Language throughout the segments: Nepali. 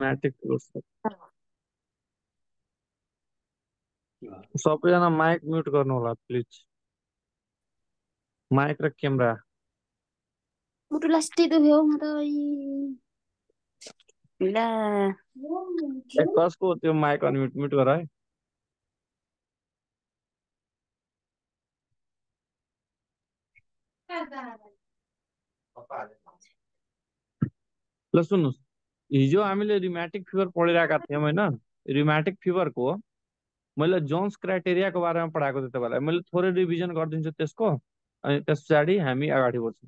म्याटिक सबैजना माइक म्युट गर्नु होला प्लिज। माइक र क्यामेरा। मुटु लास्टै दुख्यो म त ला कसको त्यो माइक अनम्युट म्युट गर है। ल सुन्नुहोस्, हिजो हामीले रिम्याटिक फिभर पढिरहेका थियौँ होइन। रिम्याटिक फिभरको मैले जोन्स क्राइटेरियाको बारेमा पढाएको थिएँ तपाईँलाई। मैले थोरै रिभिजन गरिदिन्छु त्यसको, अनि त्यस पछाडि हामी अगाडि बढ्छौँ।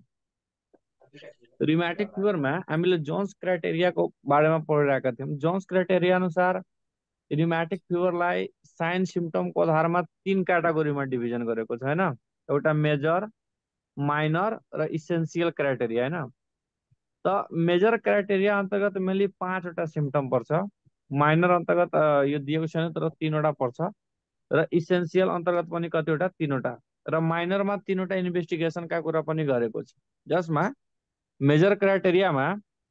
रिम्याटिक फिभरमा हामीले जोन्स क्राइटेरियाको बारेमा पढिरहेका थियौँ। जोन्स क्राइटेरिया अनुसार रिम्याटिक फिभरलाई साइन सिम्टमको आधारमा 3 क्याटेगोरीमा डिभिजन गरेको छ होइन। एउटा मेजर, माइनर र इसेन्सियल क्राइटेरिया होइन। त मेजर क्राइटेरिया अन्तर्गत मेनली 5वटा सिम्टम पर्छ। माइनर अन्तर्गत यो दिएको छैन तर 3वटा पर्छ, र इसेन्सियल अन्तर्गत पनि कतिवटा 3वटा, र माइनरमा 3वटा इन्भेस्टिगेसनका कुरा पनि गरेको छ। जसमा मेजर क्राइटेरियामा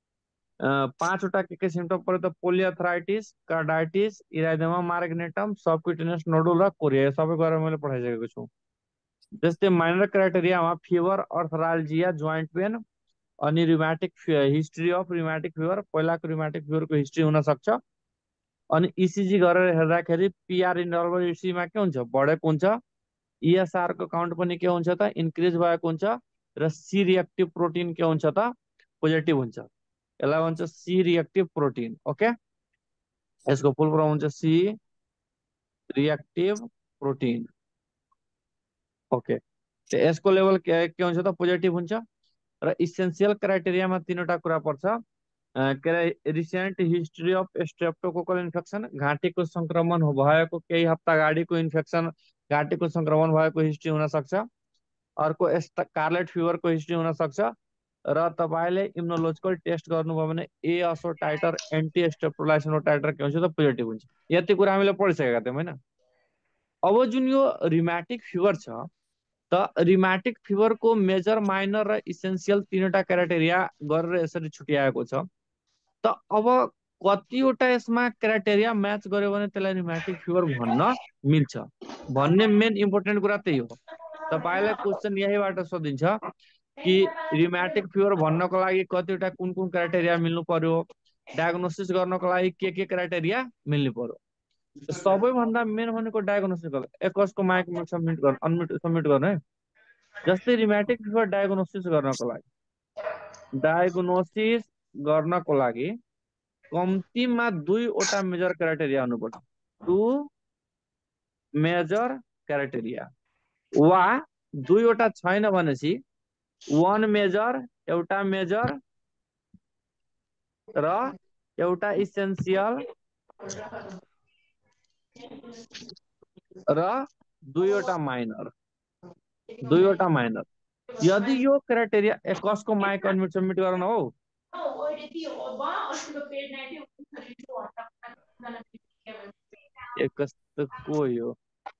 5वटा के सिम्टम पर्यो त polyarthritis, carditis, erythema marginatum, subcutaneous nodule र कोरिया, सबै गरेर मैले पठाइसकेको छु। जस्तै माइनर क्राइटेरियामा फिभर, अर्थराल्जिया, जोइन्ट पेन, अनि rheumatic history of rheumatic fever, पहिलाको रिम्याटिक फिभरको हिस्ट्री हुन सक्छ। अनि इसिजी गरेर हेर्दाखेरि पिआर इन्टरभल इसीमा के हुन्छ, बढेको हुन्छ। इएसआर को काउन्ट पनि के हुन्छ त, इन्क्रिज भएको हुन्छ। र सी रिएक्टिभ प्रोटिन के हुन्छ त, पोजिटिभ हुन्छ। यसलाई भन्छ सी रिएक्टिभ प्रोटिन। ओके, यसको फुल फर्म हुन्छ सी रिएक्टिभ प्रोटिन। ओके, यसको लेभल के हुन्छ त, पोजिटिभ हुन्छ। र इसेन्सियल क्राइटेरियामा 3वटा कुरा पर्छ। के अरे recent history of streptococcal infection, घाँटीको संक्रमण भएको केही हप्ता अगाडिको इन्फेक्सन, घाँटीको संक्रमण भएको हिस्ट्री हुन सक्छ। अर्को स्कारलेट फिभरको हिस्ट्री हुन सक्छ। र तपाईँले इम्युनोलोजिकल टेस्ट गर्नुभयो भने ए असो टाइटर, एन्टी स्टेप्टोलाइसिन टाइटर के हुन्छ त, पोजिटिभ हुन्छ। यति कुरा हामीले पढिसकेका थियौँ होइन। अब जुन यो रिम्याटिक फिभर छ, त रिम्याटिक फिभरको मेजर, माइनर र इसेन्सियल 3वटा क्राइटेरिया गरेर यसरी छुट्याएको छ। त अब कतिवटा यसमा क्राइटेरिया म्याच गर्यो भने त्यसलाई रिम्याटिक फिभर भन्न मिल्छ भन्ने मेन इम्पोर्टेन्ट कुरा त्यही हो। तपाईँलाई क्वेसन यहीबाट सोधिन्छ कि रिम्याटिक फिभर भन्नको लागि कतिवटा कुन कुन क्राइटेरिया मिल्नु पर्यो, डायग्नोसिस गर्नको लागि के क्राइटेरिया मिल्नु पर्यो। सबैभन्दा मेन भनेको डायग्नोसिस गर्नु। एकसको माइक म्युट सबमिट गर्नु, अनम्युट सबमिट गर्नु है। जस्तै रिम्याटिक फिभर डायग्नोसिस गर्नको लागि कम्तीमा 2वटा मेजर क्राइटेरिया हुनुपर्छ। 2 मेजर क्राइटेरिया, वा 2वटा छैन भनेपछि 1 मेजर, एउटा मेजर र एउटा इसेन्सियल र 2वटा माइनर। 2वटा माइनर। यदि यो क्राइटेरिया, कसको माइक अनम्युट सबमिट गर्न हो। एकस त को यो,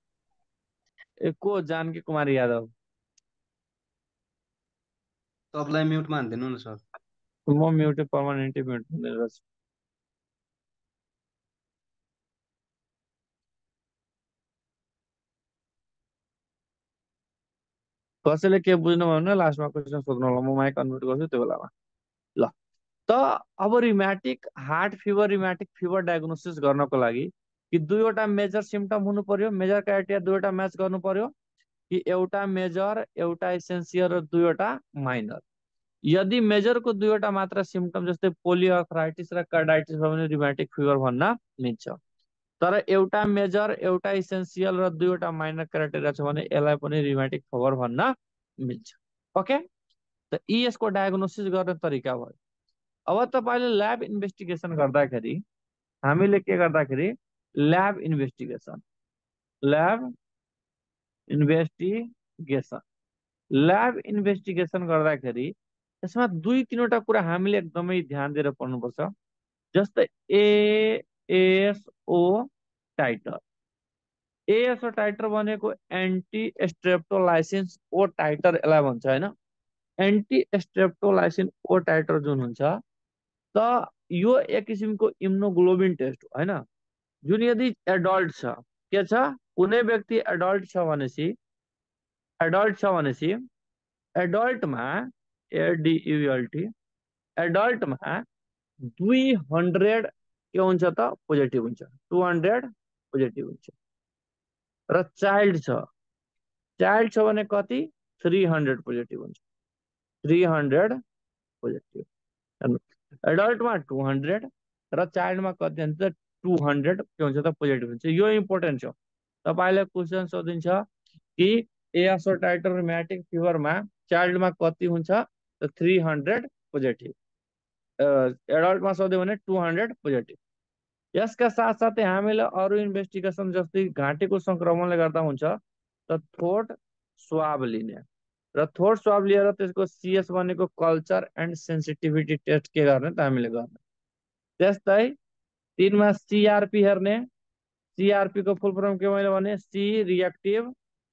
को जानकी कुमारी यादव। सबलाई म्युटमा हान्दिनु न सर। म म्युट पर्मानेन्टली म्युट हुने छु। कसैले के बुझ्नु भयो भने लास्टमा क्वेसन सोध्नु होला, म माइक अनम्युट गर्छु त्यो बेलामा। ल, त अब rheumatic heart fever, rheumatic fever diagnosis गर्नको लागि कि 2वटा मेजर सिम्टम हुनु पर्यो, मेजर क्राइटेरिया 2वटा म्याच गर्नु पर्यो, कि एउटा मेजर, एउटा इसेन्सियल र 2वटा माइनर। यदि मेजरको 2वटा मात्र सिम्टम जस्तै पोलियोआर्थराइटिस र कार्डाइटिस भयो भने रिम्याटिक फिभर भन्न मिल्छ। तर एउटा मेजर, एउटा इसेन्सियल र 2वटा माइनर क्राइटेरिया छ भने यसलाई पनि रिम्याटिक फिभर भन्न मिल्छ। ओके, त यसको डायग्नोसिस गर्ने तरिका भयो। अब तपाईँले ल्याब इन्भेस्टिगेसन गर्दाखेरि हामीले के गर्दाखेरि ल्याब इन्भेस्टिगेसन गर्दाखेरि यसमा 2-3वटा कुरा हामीले एकदमै ध्यान दिएर पढ्नुपर्छ। जस्तै एएसओ टाइटर। एएसओ टाइटर भनेको एन्टी स्ट्रेप्टोलाइसिन ओ टाइटर यसलाई भन्छ होइन। एन्टी स्ट्रेप्टोलाइसिन ओ टाइटर जुन हुन्छ, त यो एक किसिमको इम्युनोग्लोबिन टेस्ट हो हैन, जुन यदि एडल्ट छ के छ, कुनै व्यक्ति एडल्ट छ भनेपछि एडल्टमा एडल्ट एडल्टमा 200 के हुन्छ त पोजिटिभ हुन्छ, 200 पोजिटिभ हुन्छ। र चाइल्ड छ भने कति 300 पोजिटिभ हुन्छ, 300 पोजिटिभ। एडल्टमा 200 र चाइल्डमा कति हुन्छ 200 के हुन्छ त पोजिटिभ हुन्छ। यो इम्पोर्टेन्ट छ, तपाईले क्वेशन सोधिन्छ कि एसोटाइटर रुमेटिक फिभरमा चाइल्डमा कति हुन्छ त 300 पोजिटिभ, एडल्टमा सोध्यो भने 200 पोजिटिभ। यसका साथसाथै हामीले अरू इन्भेस्टिगेसन जस्तै घाँटीको संक्रमणले गर्दा हुन्छ त थ्रोट स्वाब लिने, र थ्रोट स्वाब लिएर त्यसको सीएस भनेको कल्चर एन्ड सेन्सिटिभिटी टेस्ट के गर्ने त हामीले गर्ने। त्यस्तै 3 मा सीआरपी हेर्ने, सीआरपी को फुल फर्म के मैले भने सी रिएक्टिभ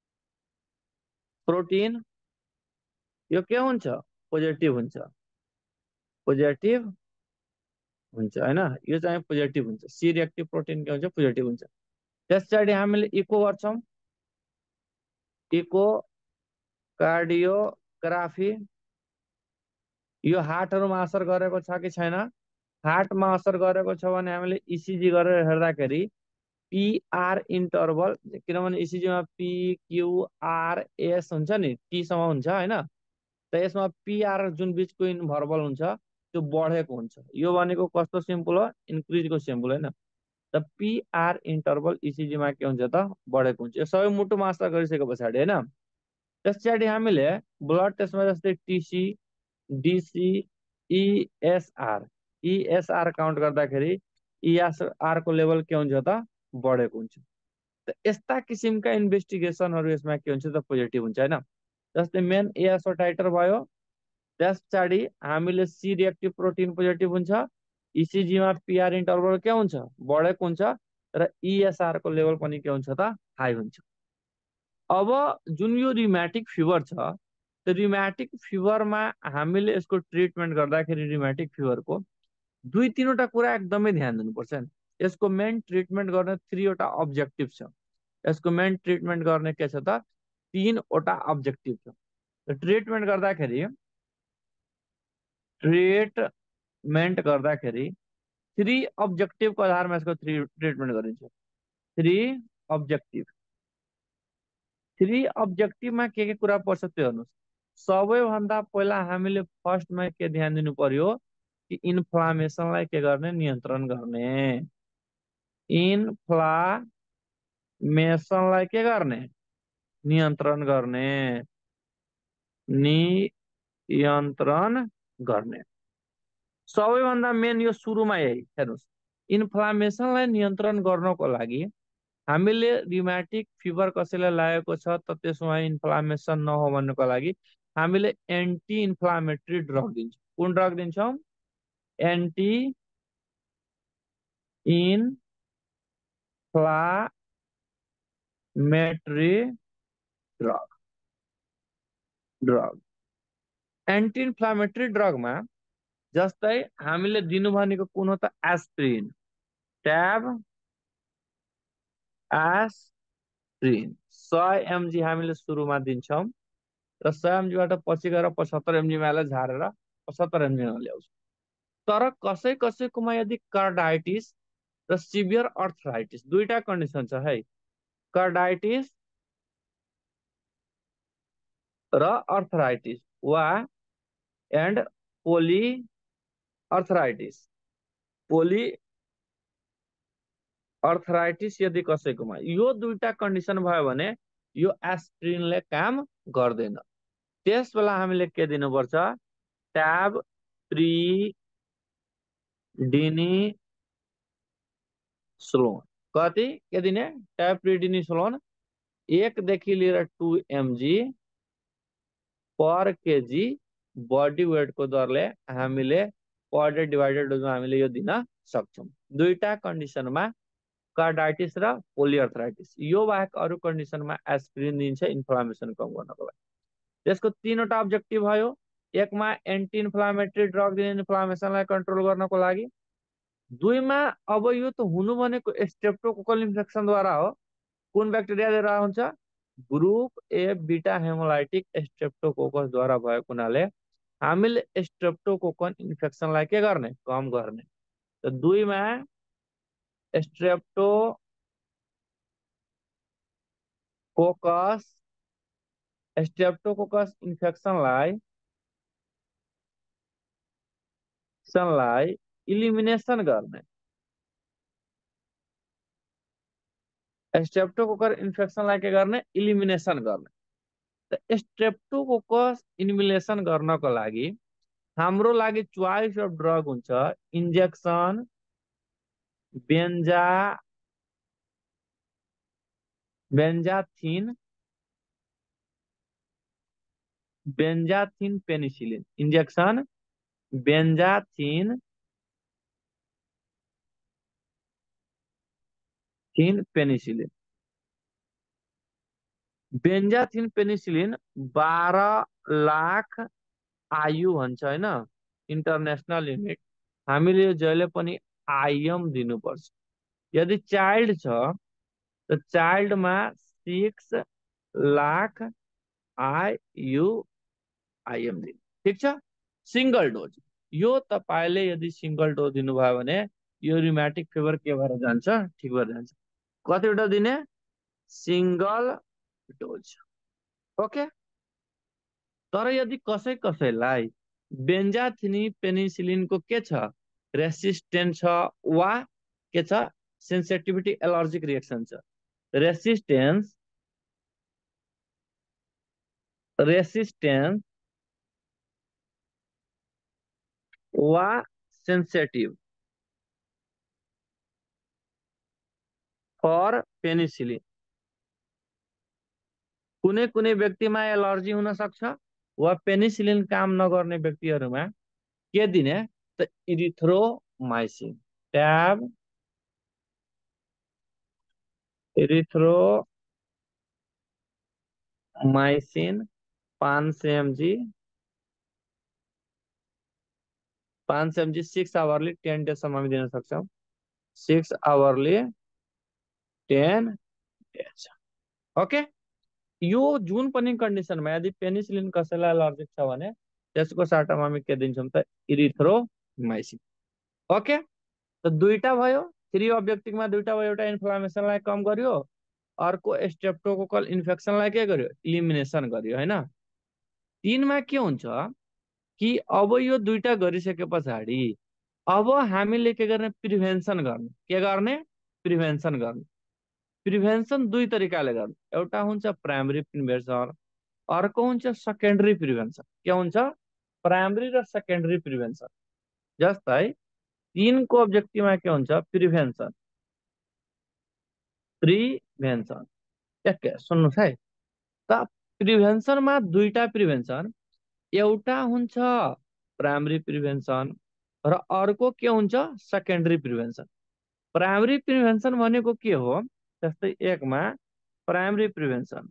प्रोटिन, यो के हुन्छ पोजिटिभ हुन्छ, पोजिटिभ हुन्छ हैन, यो चाहिँ पोजिटिभ हुन्छ। सी रिएक्टिभ प्रोटिन के हुन्छ पोजिटिभ हुन्छ। त्यस पछाडि हामीले इको गर्छौं, इको कार्डियोग्राफी, यो हार्टहरुमा असर गरेको छ कि छैन, हार्टमा असर गरेको छ भने हामीले इसिजी गरेर हेर्दाखेरि पीआर इन्टरभल, किनभने इसिजी मा पी क्यू आर एस हुन्छ नि, टी सम्म हुन्छ हैन, त यसमा पीआर जुन बीचको इन्भर्बल हुन्छ त्यो बढेको हुन्छ। यो भनेको कस्तो सिम्पल हो, इन्क्रिजको सिम्पल हैन। त पीआर इन्टरभल इसिजी मा के हुन्छ त बढेको हुन्छ। यो सबै मुटुमा असर गरिसके पछाडि हैन, त्यस पछाडि हामीले ब्लड टेस्टमा जस्तै TC DC ESR ESR count गर्दाखेरि इएसआर को लेभल के हुन्छ त बढेको हुन्छ। त यस्ता किसिमका इन्भेस्टिगेसनहरु यसमा के हुन्छ त पोजिटिभ हुन्छ हैन। जस्तै मेन एएसओ टाइटर भयो, त्यस पछाडि हामीले सी रिएक्टिभ प्रोटिन पोजिटिभ हुन्छ, इसिजी मा पीआर इन्टरभल के हुन्छ बढेको हुन्छ, र इएसआर को लेभल पनि के हुन्छ त हाई हुन्छ। अब जुन यो रिमेटिक फिभर छ, त्यो रिमेटिक फिभरमा हामीले यसको ट्रिटमेन्ट गर्दाखेरि रिमेटिक फिभरको 2-3 वटा कुरा एकदमै ध्यान दिनुपर्छ नि। यसको मेन ट्रिटमेन्ट गर्ने 3 वटा अब्जेक्टिभ छ। यसको मेन ट्रिटमेन्ट गर्ने के छ त 3 वटा अब्जेक्टिभ छ। ट्रिटमेन्ट गर्दाखेरि 3 अब्जेक्टिभको आधारमा यसको ट्रिटमेन्ट गरिन्छ। 3 अब्जेक्टिभमा के कुरा पर्छ त्यो हेर्नुहोस्। सबैभन्दा पहिला हामीले फर्स्टमा के ध्यान दिनु पर्यो कि इन्फ्लामेसनलाई के गर्ने नियन्त्रण गर्ने, इन्फ्लामेसनलाई के गर्ने नियन्त्रण गर्ने, नियन्त्रण गर्ने। सबैभन्दा मेन यो सुरुमा यही हेर्नुहोस्, इन्फ्लामेसनलाई नियन्त्रण गर्नको लागि हामीले रिमेटिक फिभर कसैलाई लागेको छ त त्यसमा इन्फ्लामेसन नहो भन्नको लागि हामीले एन्टी इन्फ्लामेटरी ड्रग दिन्छौँ। कुन ड्रग दिन्छौँ? Anti inflammatory drug. Anti inflammatory ड्रगमा जस्तै हामीले दिनु भनेको कुन हो त एस्पिरिन, ट्याब एस्पिरिन 100 mg हामीले सुरुमा दिन्छौँ, र 100 mg बाट पछि गएर 75 mg मा झारेर 75 mg मा ल्याउँछौँ। तर कसैकोमा यदि कार्डाइटिस र सिभियर अर्थराइटिस दुईटा कन्डिसन छ है, कार्डाइटिस र अर्थराइटिस वा and poly arthritis, poly arthritis यदि कसैकोमा यो दुईटा कन्डिसन भयो भने यो एस्पिरिनले काम गर्दैन। त्यस बेला हामीले के दिनुपर्छ? Tab prednisolone. कति के दिने? ट्याब प्रिडिनिसोलोन 1 देखि लिएर 2 mg per KG body weight को दरले हामीले पर डे डिवाइडेड डोजमा हामीले यो दिन सक्छौं। दुईटा कन्डिसनमा कार्डाइटिस र पोलिअर्थराइटिस, यो बाहेक अरू कन्डिसनमा एस्पिरिन दिन्छ इन्फ्लामेसन कम गर्नको लागि। त्यसको 3 वटा अब्जेक्टिभ भयो। एकमा एन्टी इन्फ्लामेटरी ड्रग दिने इन्फ्लामेसनलाई कन्ट्रोल गर्नको लागि, दुईमा अब यो त हुनु भनेको स्ट्रेप्टोकोकल इन्फेक्सन द्वारा हो। कुन ब्याक्टेरिया द्वारा हुन्छ? ग्रुप ए बिटा हेमोलाइटिक स्ट्रेप्टोकोकस द्वारा भएको हुनाले हामीले स्ट्रेप्टोकोकन इन्फेक्सनलाई के गर्ने? कम गर्ने। त दुईमा स्ट्रेप्टोकोकस इन्फेक्सनलाई इलिमिनेसन गर्ने। स्ट्रेप्टोकोकस इन्फेक्सनलाई के गर्ने? इलिमिनेसन गर्ने। त स्ट्रेप्टोकोकस इलिमिनेसन गर्नको लागि हाम्रो लागि चोइस अफ ड्रग हुन्छ injection, benza benzathine benzathine penicillin. Injection benzathine penicillin. Benzathine penicillin 12 lakh IU हुन्छ होइन, इन्टरनेसनल युनिट। हामीले यो जहिले पनि आइएम दिनुपर्छ। यदि चाइल्ड छ त चाइल्डमा 6 लाख आयु आइएम दिनु। ठिक छ। सिंगल डोज यो तपाईँले यदि सिंगल डोज दिनुभयो भने यो रिमेटिक फिभर के भएर जान्छ? ठिक भएर जान्छ। कतिवटा दिने? Single dose. ओके। तर यदि कसै कसैलाई बेन्जाथिनी पेनिसिलिनको के छ? रेसिस्टेन्ट छ वा के छ? सेन्सिटिभिटी एलर्जिक रिएक्सन छ। रेसिस्टेन्स वा सेन्सिटिभ फर पेनिसिलिन। कुनै कुनै व्यक्तिमा एलर्जी हुन सक्छ वा पेनिसिलिन काम नगर्ने व्यक्तिहरूमा के दिने? त erythromycin tab erythromycin 500 mg 500 mg 6 hourly 10 डेजसम्म हामी दिन सक्छौँ। 6 आवरली 10 डेज। ओके। यो जुन पनि कन्डिसनमा यदि पेनिसिलिन कसैलाई एलर्जिक छ भने त्यसको साटामा हामी के दिन्छौँ त? इरिथ्रोमाइसिन। ओके। त दुईटा भयो, थ्री अब्जेक्टिभमा दुईटा भयो। एउटा इन्फ्लामेसनलाई कम गर्यो, अर्को स्ट्रेप्टोकोकल इन्फेक्सनलाई के गर्यो? इलिमिनेसन गर्यो होइन। तीनमा के हुन्छ कि अब यो दुईटा गरिसके पछाडि अब हामीले के गर्ने? प्रिभेन्सन गर्ने। के गर्ने? प्रिभेन्सन गर्ने। प्रिभेन्सन दुई तरिकाले गर्ने। एउटा हुन्छ प्राइमरी प्रिभेन्सन, अर्को हुन्छ सेकेन्डरी प्रिभेन्सन। के हुन्छ? प्राइमरी र सेकेन्डरी प्रिभेन्सन। जस्तै तीनको अब्जेक्टिभमा के हुन्छ? प्रिभेन्सन। एके सुन्नुहोस् है त। प्रिभेन्सनमा दुईटा प्रिभेन्सन, एउटा हुन्छ प्राइमरी प्रिभेन्सन र अर्को के हुन्छ? Secondary prevention. प्राइमरी प्रिभेन्सन भनेको के हो? जस्तै एकमा प्राइमरी प्रिभेन्सन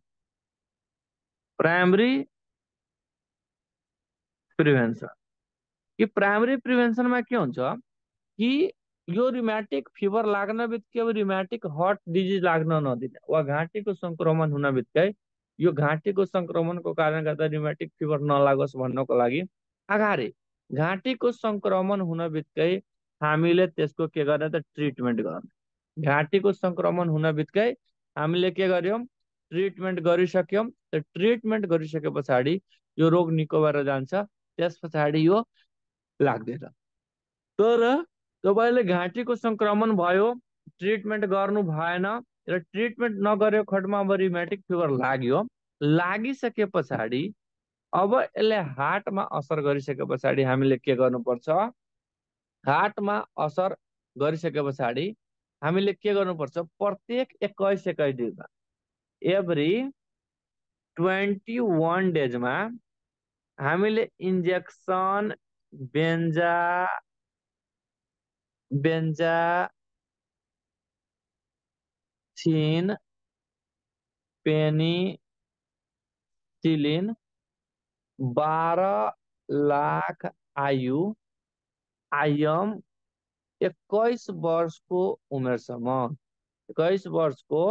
कि प्राइमरी प्रिभेन्सनमा के हुन्छ कि यो रिमेटिक फिभर लाग्न बित्तिकै अब रिमेटिक हार्ट डिजिज लाग्न नदिने वा घाँटीको संक्रमण हुन बित्तिकै यो घाँटीको संक्रमणको कारण गर्दा रिमेटिक फिभर नलागोस् भन्नको लागि अगाडि घाँटीको संक्रमण हुन बित्तिकै हामीले त्यसको के गर्ने त? ट्रिटमेन्ट गर्ने। घाँटीको संक्रमण हुन बित्तिकै हामीले के गर्यौं? ट्रिटमेन्ट गरिसक्यौं। त ट्रिटमेन्ट गरिसके पछाडि यो रोग निको भएर जान्छ। त्यस पछाडि यो लाग्दैन। तर तपाईँले घाँटीको संक्रमण भयो, ट्रिटमेन्ट गर्नु भएन र ट्रिटमेन्ट नगरेको खण्डमा अब रिमेटिक फिभर लाग्यो। लागिसके पछाडि अब यसले हार्टमा असर गरिसके पछाडि हामीले के गर्नुपर्छ? हार्टमा असर गरिसके पछाडि हामीले के गर्नुपर्छ? प्रत्येक 21 दिनमा एभ्री 21 डेजमा हामीले injection benzathine penicillin 12 lakh IM 21 वर्षको उमेरसम्म, 21 वर्षको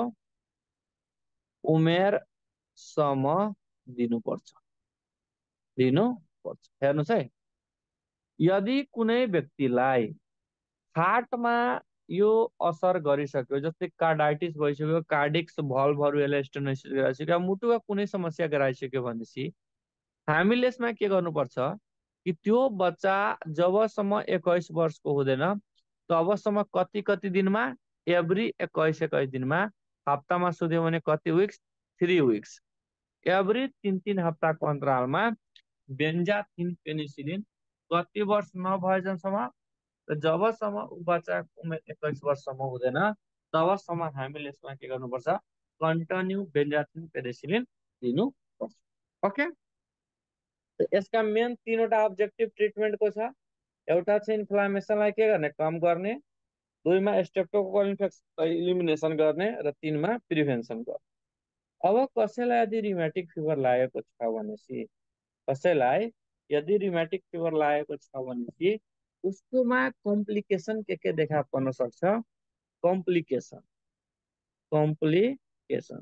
उमेरसम्म दिनुपर्छ, दिनुपर्छ। हेर्नुहोस् है, यदि कुनै व्यक्तिलाई हार्टमा यो असर गरिसक्यो, जस्तै कार्डाइटिस भइसक्यो, कार्डिक्स भल्भहरू यसले स्टेनोसिस गराइसक्यो, मुटुका कुनै समस्या गराइसक्यो भनेपछि हामीले यसमा के गर्नुपर्छ कि त्यो बच्चा जबसम्म 21 वर्षको हुँदैन तबसम्म कति कति दिनमा, एभ्री 21 दिनमा, हप्तामा सोध्यो भने कति विक्स, 3 विक्स, एभ्री 3 3 हप्ताको अन्तरालमा बेन्जाथिन पेनिसिलिन कति वर्ष नभएसम्म, र जबसम्म ऊ बच्चाको उमेर 21 वर्षसम्म हुँदैन तबसम्म हामीले यसमा के गर्नुपर्छ, कन्टिन्यू बेन्जाथिन पेनिसिलिन दिनुपर्छ। ओके, यसका मेन 3वटा अब्जेक्टिभ ट्रिटमेन्टको छ। एउटा चाहिँ इन्फ्लामेसनलाई के गर्ने, कम गर्ने, 2मा स्ट्रेप्टोकोकल इन्फेक्सन इलिमिनेसन गर्ने, र 3मा प्रिभेन्सन गर्ने। अब कसैलाई यदि रिमेटिक फिभर लागेको छ भनेपछि, कसैलाई यदि रिमेटिक फिभर लागेको छ भनेपछि उसकोमा कम्प्लिकेसन के देखा पर्न सक्छ, कम्प्लिकेसन, कम्प्लिकेसन,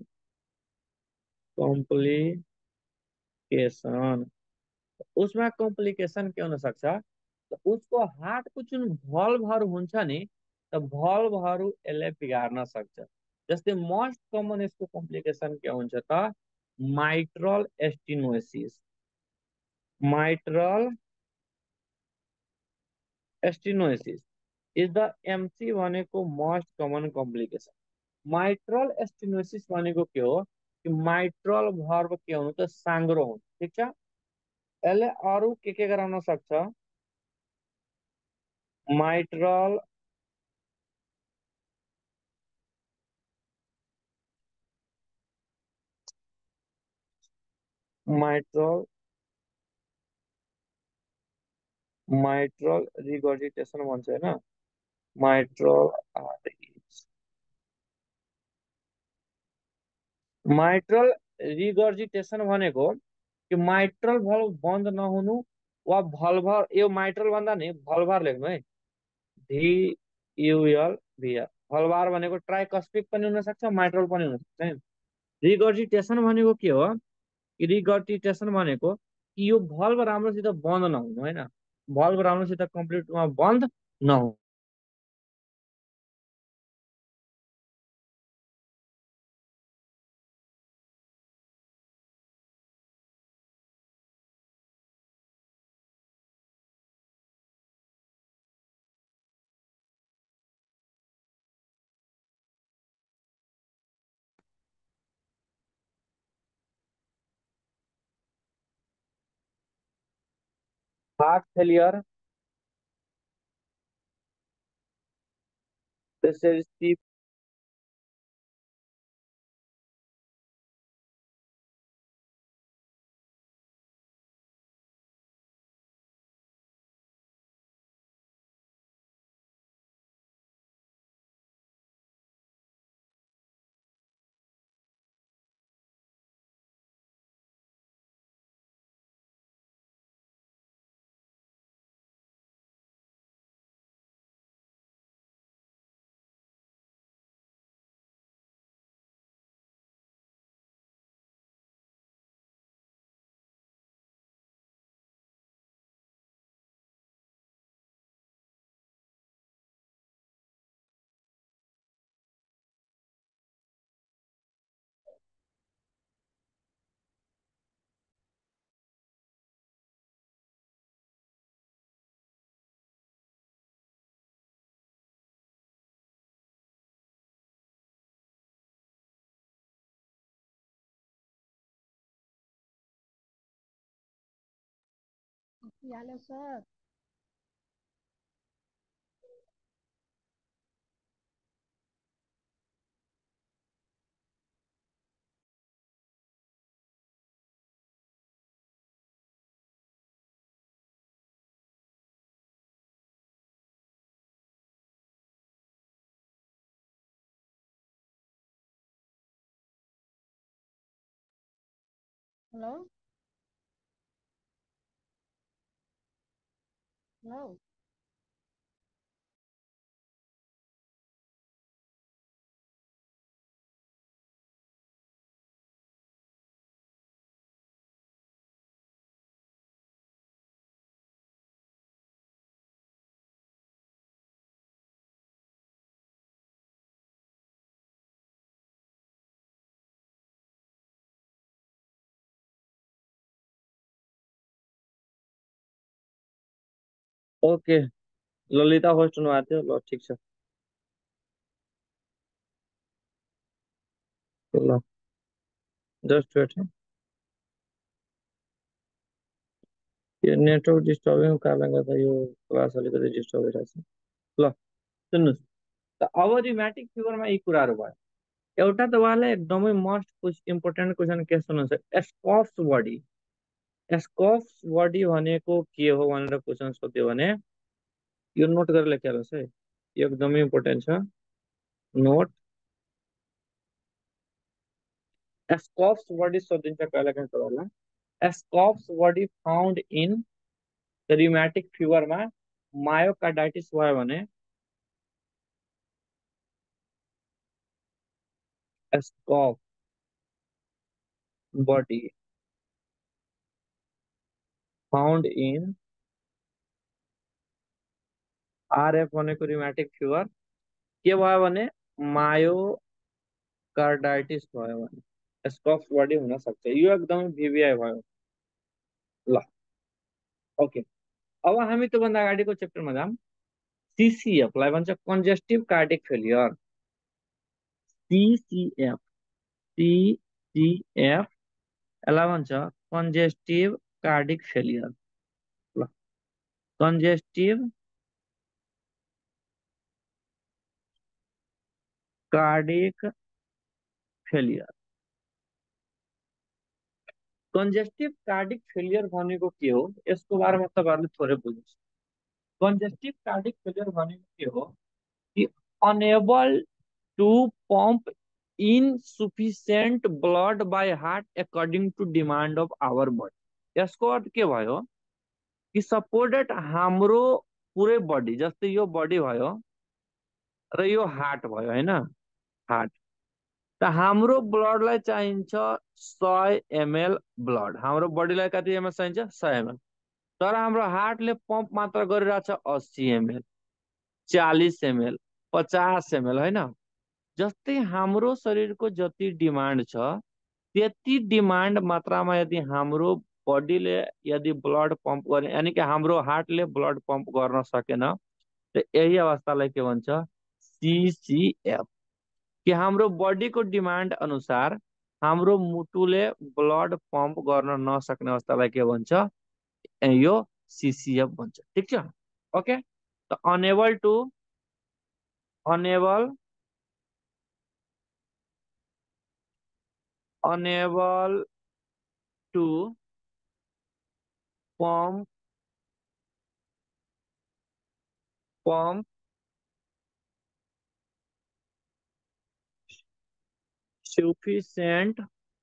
कम्प्लिकेसन, उसमा कम्प्लिकेसन के हुन सक्छ, त उसको हार्टको जुन भल्भहरू हुन्छ नि, त भल्भहरू यसले बिगार्न सक्छ। जस्तै मोस्ट कमन यसको कम्प्लिकेसन के हुन्छ त, mitral stenosis, mitral stenosis is the MC भनेको most common complication. Mitral stenosis भनेको के हो कि माइट्रल भर्ब के हुनु त, साङ्ग्रो हुनु, ठिक छ। यसले अरू के गराउन सक्छ, माइट्रल माइट्रल माइट्रल रिगर्जिटेसन भन्छ होइन, माइट्रल माइट्रल रिगर्जिटेसन भनेको कि माइट्रल भल्भ बन्द नहुनु, वा भल्भर, यो माइट्रल भन्दा नि भल्भर लेख्नु है, VULVR, भल्भार भनेको ट्राइकस्पिक पनि हुन सक्छ, माइट्रल पनि हुन सक्छ है। रिगर्जिटेसन भनेको के हो, रिगर्जिटेसन भनेको कि यो भल्भ राम्रोसित बन्द नहुनु, होइन, भल्भ राम्रोसित कम्प्लिटमा बन्द नहुनु। हार्ट फेलियर, त्यसपछि Hello, sir. Hello? Hello? Okay Lalita host हुनु भएको थियो ल ठिक छ ल जस्ट वेट यो नेटवर्क डिस्टर्बिङ कारणले गर्दा यो क्लास अलिकति डिस्टर्ब भइरहेको छ ल सुन्नुहोस् त अब रिमेटिक फिगरमा यी कुराहरू भयो एउटा त उहाँले एकदमै मोस्ट इम्पोर्टेन्ट क्वेसन के सोध्नुहुन्छ स्कफ्स बडी स्कफ्स बडी भनेको के हो भनेर क्वेसन सोध्यो भने यो नोट गरेर लेखिहाल्नुहोस् है यो एकदमै इम्पोर्टेन्ट छ नोट स्कफ्स बडी सोधिन्छ कहिले काहीँ तपाईँलाई Aschoff's body found in rheumatic फिभरमा मायोकार्डाइटिस भयो भने Aschoff body found in RF भनेको रिमेटिक फिभर के भयो भने मायोकार्डाइटिस भयो भने स्कफ बडी हुन सक्छ यो एकदमै भिभिआई भयो ल ओके अब हामी त्योभन्दा अगाडिको च्याप्टरमा जाऊँ सीसीएफ लाई भन्छ congestive cardiac failure CCF CCF यसलाई भन्छ कन्जेस्टिभ कार्डिक फेलियर ल congestive cardiac failure congestive cardiac failure भनेको के हो यसको बारेमा तपाईहरुले थोरै बुझ्नुहोस् कन्जेस्टिभ कार्डिक फेलियर भनेको के हो कि unable to pump insufficient blood by heart according to demand of our body यसको अर्थ के भयो कि सपोर्टेड हाम्रो पुरै बडी जस्तै यो बडी भयो र यो हार्ट भयो हैन हार्ट त हाम्रो ब्लडलाई चाहिन्छ 100 ml ब्लड हाम्रो बडीलाई कति ml चाहिन्छ 100 ml तर हाम्रो हार्टले पम्प मात्र गरिरहेछ 80 ml 40 ml 50 ml हैन जस्तै हाम्रो शरीरको जति डिमान्ड छ त्यति डिमान्ड मात्रामा यदि हाम्रो बडीले यदि ब्लड पम्प गर्ने यानी कि हाम्रो हार्टले ब्लड पम्प गर्न सकेन त यही अवस्थालाई के भन्छ सीसीएफ कि हाम्रो बडीको डिमान्ड अनुसार हाम्रो मुटुले ब्लड पम्प गर्न नसक्ने अवस्थालाई के भन्छ यो सीसीएफ भन्छ ठीक छ ओके त unable to pump sufficient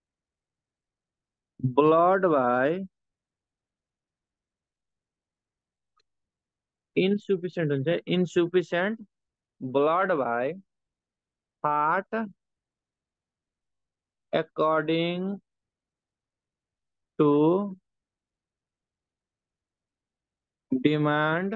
blood by insufficient blood by heart according to demand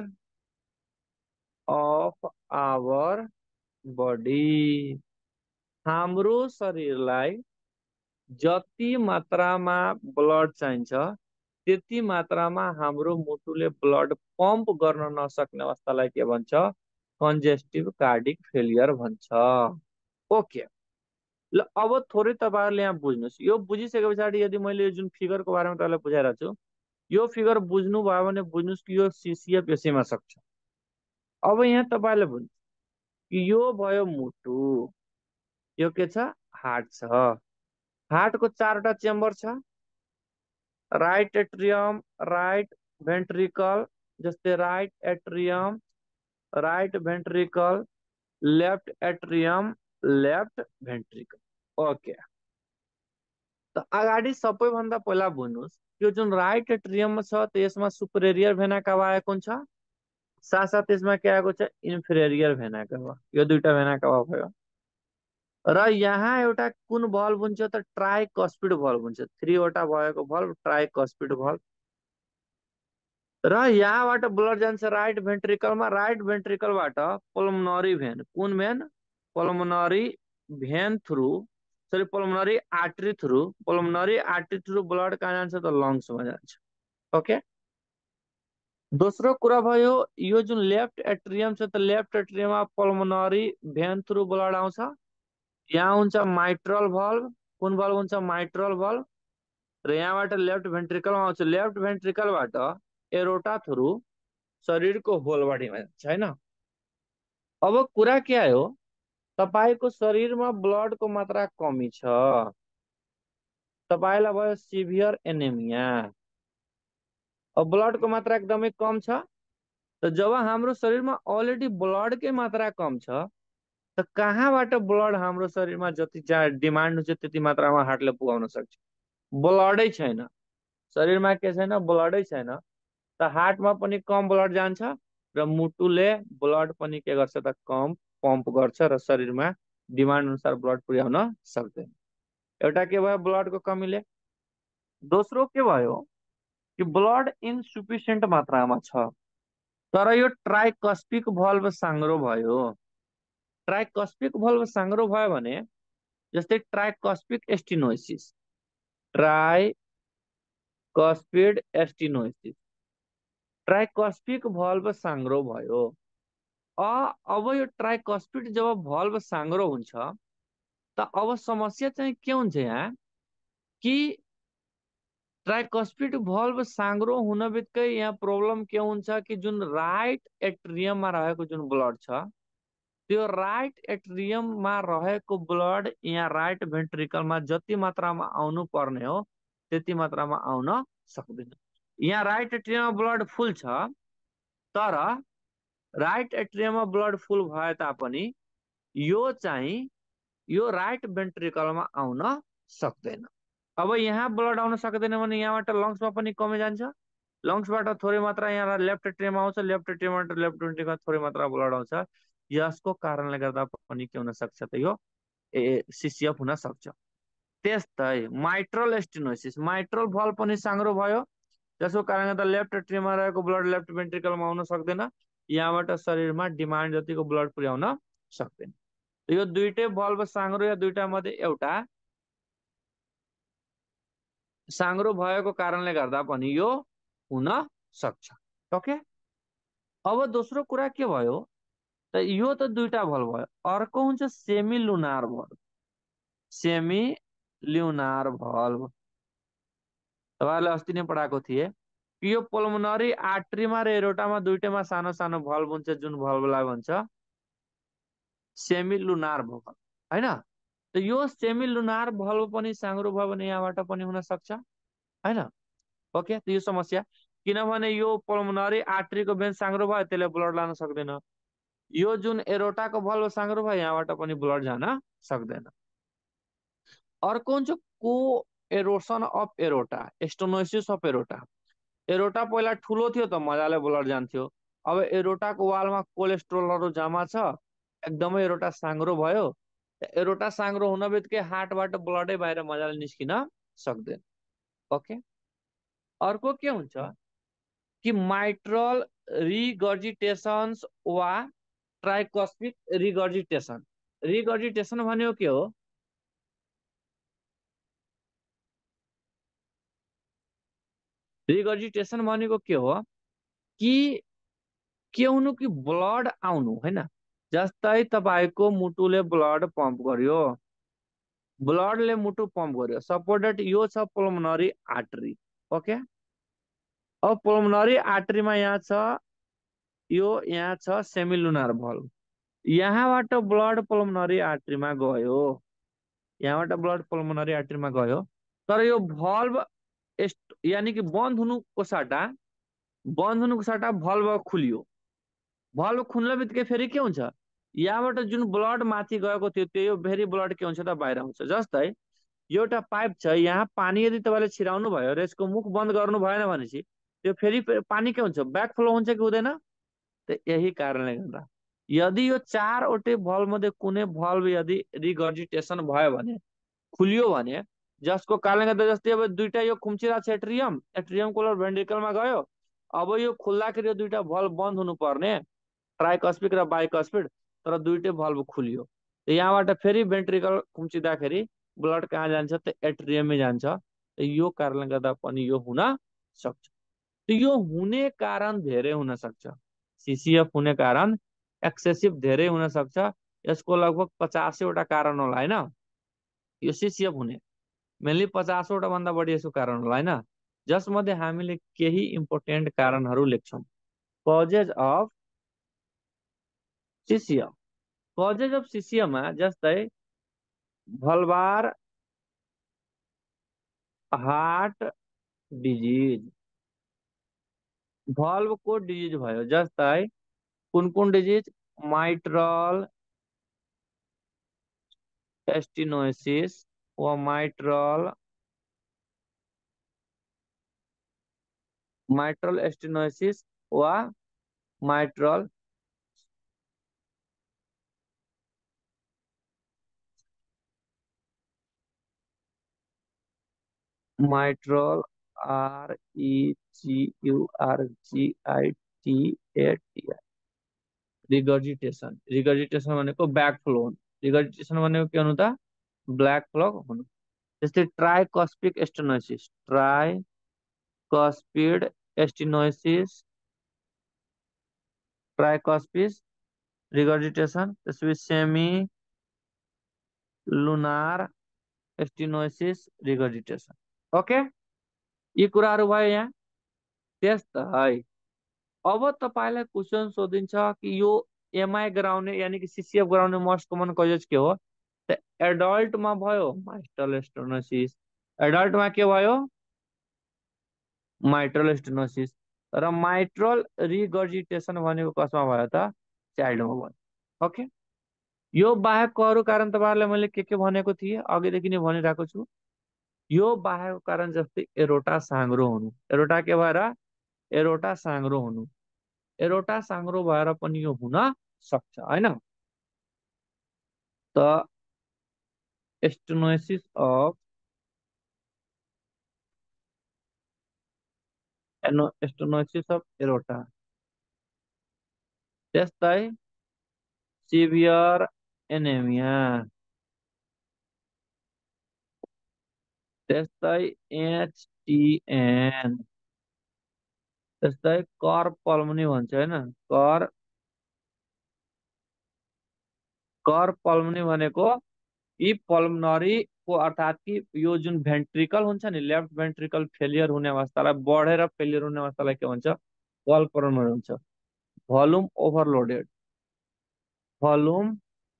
of our body हाम्रो शरीरलाई जति मात्रामा ब्लड चाहिन्छ त्यति मात्रामा हाम्रो मुटुले ब्लड पम्प गर्न नसक्ने अवस्थालाई के भन्छ कन्जेस्टिभ कार्डिक फेलियर भन्छ ओके ल अब थोरै तपाईहरुले यहाँ बुझ्नुस् यो बुझिसके पछाडी यदि मैले जुन फिगरको बारेमा तपाईलाई बुझाइराछु यो फिगर बुझ्नु भयो भने बुझ्नुस् कि यो सीसीएफ यसैमा सक्छ अब यहाँ तपाईले बुझ्नु कि यो भयो मुटु यो के छ हार्ट छ हार्टको चारवटा चेम्बर छ राइट एट्रियम राइट भेन्ट्रिकल जस्तै right atrium right ventricle left atrium left ventricle okay त अगाडि सबैभन्दा पहिला बुझ्नुस् यो जुन राइट एट्रियम छ त्यसमा सुपरेरियर भेना काभा आएको हुन्छ साथसाथ यसमा के आएको छ इन्फेरियर भेना काभा यो दुईटा भेना काभा भयो र यहाँ एउटा कुन भल्भ हुन्छ त ट्राइकस्पिड भल्भ हुन्छ 3 वटा भएको भल्भ ट्राइकस्पिड भल्भ र यहाँबाट ब्लड जान्छ राइट भेन्ट्रिकलमा राइट भेन्ट्रिकलबाट पल्मोनरी भेन कुन vein pulmonary vein through sorry pulmonary artery through blood कहाँ जान्छ त लङ्समा जान्छ ओके दोस्रो कुरा भयो यो जुन लेफ्ट एट्रियम छ त लेफ्ट एट्रियममा पल्मोनरी भेन थ्रु ब्लड आउँछ। यहाँ हुन्छ माइट्रल भल्भ, कुन भल्भ हुन्छ माइट्रल भल्भ, र यहाँबाट लेफ्ट भेन्ट्रिकलमा आउँछ। लेफ्ट भेन्ट्रिकलबाट एरोटा थ्रु शरीरको होल बडीमा जान्छ हैन। अब कुरा के आयो, तपाईको शरीरमा ब्लडको मात्रा कमी छ, तपाईलाई भयो सिभियर एनेमिया। अब ब्लडको मात्रा एकदमै कम छ, त जब हाम्रो शरीरमा अलरेडी ब्लडकै मात्रा कम छ त कहाँबाट ब्लड हाम्रो शरीरमा जति डिमान्ड हुन्छ त्यति मात्रामा हार्टले पुगाउन सक्छ? ब्लडै छैन शरीरमा, के छैन? ब्लडै छैन। त हार्टमा पनि कम ब्लड जान्छ र मुटुले ब्लड पनि के गर्छ त कम पम्प गर्छ र शरीरमा डिमान्ड अनुसार ब्लड पुर्याउन सक्दैन। एउटा के भयो ब्लडको कमीले। दोस्रो के भयो कि ब्लड इनसुफिसिएन्ट मात्रामा छ, तर यो ट्राइकस्पिक भल्भ साङ्ग्रो भयो। ट्राइकस्पिक भल्भ साङ्ग्रो भयो भने जस्तै tricuspid stenosis, tricuspid stenosis, tricuspid valve साङ्ग्रो भयो। अब यो ट्राइकस्पिड जब भल्भ साङ्ग्रो हुन्छ त अब समस्या चाहिँ के हुन्छ यहाँ कि ट्राइकस्पिड भल्भ साङ्ग्रो हुन बित्तिकै यहाँ प्रब्लम के हुन्छ कि जुन राइट एट्रियममा रहेको जुन ब्लड छ त्यो राइट एट्रियममा रहेको ब्लड यहाँ राइट भेन्ट्रिकलमा जति मात्रामा आउनु पर्ने हो त्यति मात्रामा आउन सक्दैन। यहाँ राइट एट्रियममा ब्लड फुल छ, तर राइट एट्रियममा ब्लड फुल भए तापनि यो चाहिँ यो राइट भेन्ट्रिकलमा आउन सक्दैन। अब यहाँ ब्लड आउन सक्दैन भने यहाँबाट लङ्समा पनि कमी जान्छ। लङ्सबाट थोरै मात्रा यहाँ लेफ्ट एट्रियममा आउँछ, लेफ्ट एट्रियमबाट लेफ्ट भेन्ट्रिकलमा थोरै मात्रा ब्लड आउँछ। यसको कारणले गर्दा पनि के हुन सक्छ त यो सिसिएफ हुन सक्छ। त्यस्तै माइट्रल स्टेनोसिस, माइट्रल भल्भ पनि साङ्ग्रो भयो, जसको कारणले गर्दा लेफ्ट एट्रियममा रहेको ब्लड लेफ्ट भेन्ट्रिकलमा आउन सक्दैन, यहाँबाट शरीरमा डिमान्ड जतिको ब्लड पुर्याउन सक्दैन। यो दुईटै भल्भ साङ्ग्रो या दुईटा मध्ये एउटा साङ्ग्रो भएको कारणले गर्दा पनि यो हुन सक्छ। ओके, अब दोस्रो कुरा के भयो त यो त दुईटा भल्भ भयो, अर्को हुन्छ semi lunar valve. Semi lunar valve तपाईँहरूले अस्ति नै पढाएको थिए कि यो पल्मोनरी आर्ट्रीमा र एरोटामा दुईटैमा सानो सानो भल्भ हुन्छ, जुन भल्भलाई भन्छ सेमी लुनार भल्भ हैन। त यो सेमी लुनार भल्भ पनि साङ्ग्रो भयो भने यहाँबाट पनि हुन सक्छ हैन। ओके, त यो समस्या, किनभने यो पल्मोनरी आर्ट्रीको भेन साङ्ग्रो भयो त्यसले ब्लड लान सक्दैन। यो जुन एरोटाको भल्भ साङ्ग्रो भयो यहाँबाट पनि ब्लड जान सक्दैन। अर्को हुन्छ को erosion of aorta, stenosis of aorta. Aorta पहिला ठुलो थियो त मजाले ब्लड जान्थ्यो, अब एरोटाको वालमा कोलेस्ट्रोलहरू जम्मा छ, एकदमै एरोटा साङ्ग्रो भयो। एरोटा साङ्ग्रो हुन बित्तिकै हार्टबाट ब्लडै बाहिर मजाले निस्किन सक्दैन। ओके, अर्को के हुन्छ कि माइट्रल रिगर्जिटेशन्स वा ट्राइकस्पिक रिगर्जिटेसन। रिगर्जिटेसन भनेको के हो? रिगर्जिटेसन भनेको के हो कि के हुनु कि ब्लड आउनु हैन। जस्तै तपाईको मुटुले ब्लड पम्प गर्यो, ब्लडले मुटु पम्प गर्यो, सपोज दैट यो छ पल्मोनरी आर्टरी। ओके, अब पल्मोनरी आर्टरीमा यहाँ छ यो, यहाँ छ सेमिलुनार भल्भ, यहाँबाट ब्लड पल्मोनरी आर्टरीमा गयो, यहाँबाट ब्लड पल्मोनरी आर्टरीमा गयो, तर यो भल्भ यानी कि बन्द हुनुको साटा भल्भ खुलियो। भल्भ खुल्न बित्तिकै फेरि के हुन्छ, यहाँबाट जुन ब्लड माथि गएको थियो त्यो फेरि ब्लड के हुन्छ त बाहिर आउँछ। जस्तै एउटा पाइप छ, यहाँ पानी यदि तपाईँले छिराउनु भयो र यसको मुख बन्द गर्नु भएन भनेपछि त्यो फेरि पानी के हुन्छ, ब्याक फ्लो हुन्छ कि हुँदैन? त यही कारणले गर्दा यदि यो चारवटै भल्भ मध्ये कुनै भल्भ यदि रिगर्जिटेसन भयो भने, खुलियो भने, जसको कारणले गर्दा जस्तै अब दुईटा यो खुम्चिरहेको छ एट्रियम, एट्रियमको ब्लड भेन्ट्रिकलमा गयो, अब यो खुल्दाखेरि यो दुईटा भल्भ बन्द हुनुपर्ने ट्राइकस्पिड र बाइकस्पिड, तर दुईटै भल्भ खुलियो, यहाँबाट फेरि भेन्ट्रिकल खुम्चिँदाखेरि ब्लड कहाँ जान्छ त एट्रियममै जान्छ। यो कारणले गर्दा पनि यो हुन सक्छ। तो यो हुने कारण धेरै हुन सक्छ। सिसिएफ हुने कारण एक्सेसिभ धेरै हुन सक्छ। यसको लगभग 50वटा कारण होला होइन, यो सिसिएफ हुने मेनली 50वटा भन्दा बढी यसको कारण होला होइन। जसमध्ये हामीले केही इम्पोर्टेन्ट कारणहरू लेख्छौँ। Causes of CCF, causes of सिसिएफमा जस्तै भलबार हार्ट डिजिज, भल्भको डिजिज भयो। जस्तै कुन कुन डिजिज, माइट्रल स्टेनोसिस वा माइट्रल स्टेनोसिस वा mitral mitral REGURGITATI regurgitation, regurgitation भनेको ब्याक फ्लो हुनु, रिगर्जिटेसन भनेको के हुनु त, ब्ल्याक फ्लो हुनु। जस्तै tricuspid stenosis, tricuspid stenosis, tricuspid regurgitation. त्यसपछि semi lunar stenosis regurgitation. Okay, यी कुराहरू भयो यहाँ। त्यस्तै अब तपाईँलाई क्वेसन सोधिन्छ कि यो एमआई गराउने यानी कि सिसिएफ गराउने मोस्ट कमन कजेज के हो, त एडल्टमा भयो माइट्रल स्टेनोसिस, एडल्टमा के भयो माइट्रल स्टेनोसिस, र माइट्रल रिगर्जिटेसन भनेको कसमा भयो त, चाइल्डमा भयो। ओके, यो बाहेकको अरू कारण तपाईँहरूलाई मैले के भनेको थिएँ अघिदेखि नै भनिरहेको छु। यो बाहेकको कारण जस्तै एरोटा साँग्रो हुनु, एरोटा के भएर, एरोटा साँग्रो हुनु, एरोटा साँग्रो भएर पनि यो हुन सक्छ होइन। त stenosis of stenosis of aorta. त्यस्तै सिभियर एनेमिया, त्यस्तै एचटिएन, त्यस्तै कर पल्मनी भन्छ होइन, कर कर पल्मनी भनेको यी पल्मनरी को अर्थात कि यो जुन भेन्ट्रिकल हुन्छ नि, लेफ्ट भेन्ट्रिकल फेलियर हुने अवस्थालाई, बढेर फेलियर हुने अवस्थालाई के भन्छ, कर पल्मनरी हुन्छ। भोल्युम ओभरलोडेड, भोल्युम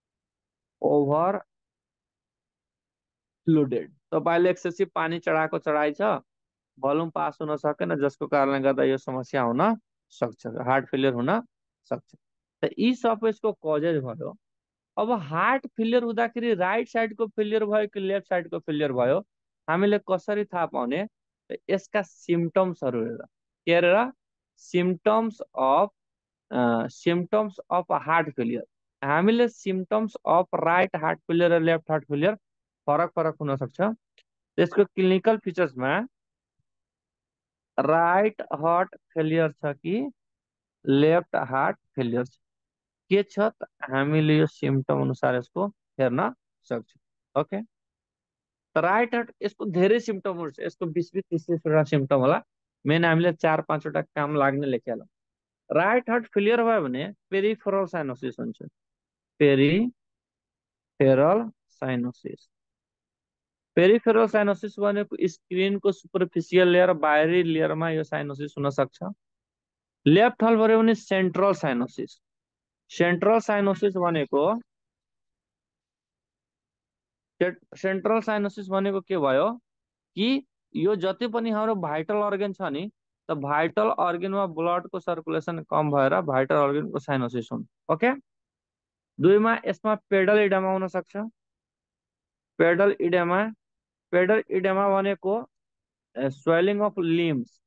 ओभरलोडेड, तपाईँले एक्सेसिभ पानी चढाएको चढाइ छ, भोल्युम पास हुन सकेन, जसको कारणले गर्दा यो समस्या हुन सक्छ, हार्ट फेलियर हुन सक्छ। त यी सबै यसको कजेज भयो। अब हार्ट फेलियर हुँदाखेरि राइट साइडको फेलियर भयो कि लेफ्ट साइडको फेलियर भयो, हामीले कसरी थाहा पाउने, त यसका सिम्टम्सहरू हेरेर, के हेरेर, सिम्टम्स अफ हार्ट फेलियर। हामीले symptoms of right heart failure र लेफ्ट हार्ट फेलियर फरक फरक हुन सक्छ। त्यसको क्लिनिकल फिचर्समा राइट हार्ट फेलियर छ कि लेफ्ट हार्ट फेलियर छ, के छ त हामीले यो सिम्टम अनुसार यसको हेर्न सक्छौँ। ओके, त राइट हार्ट, यसको धेरै सिम्टमहरू छ, यसको 20-20, 30-30वटा सिम्टम होला, मेन हामीले 4-5वटा काम लाग्ने लेखेला। राइट हार्ट फेलियर भयो भने पेरिफेरल साइनोसिस हुन्छ, पेरिफेरल साइनोसिस। पेरिफेरल साइनोसिस भनेको स्क्रिनको सुपरफिसियल लेयर, बाहिरी लेयरमा यो साइनोसिस हुन सक्छ। लेफ्ट हल भयो भने सेन्ट्रल साइनोसिस, सेन्ट्रल साइनोसिस भनेको, सेन्ट्रल साइनोसिस भनेको के भयो कि यो जति पनि हाम्रो भाइटल अर्गन छ नि, त भाइटल अर्गनमा ब्लडको सर्कुलेसन कम भएर भाइटल अर्गनको साइनोसिस हुन्। ओके, दुईमा यसमा पेडल इडेमा हुन सक्छ, पेडल इडेमा, पेडल इडेमा भनेको स्वेलिङ अफ लिम्स,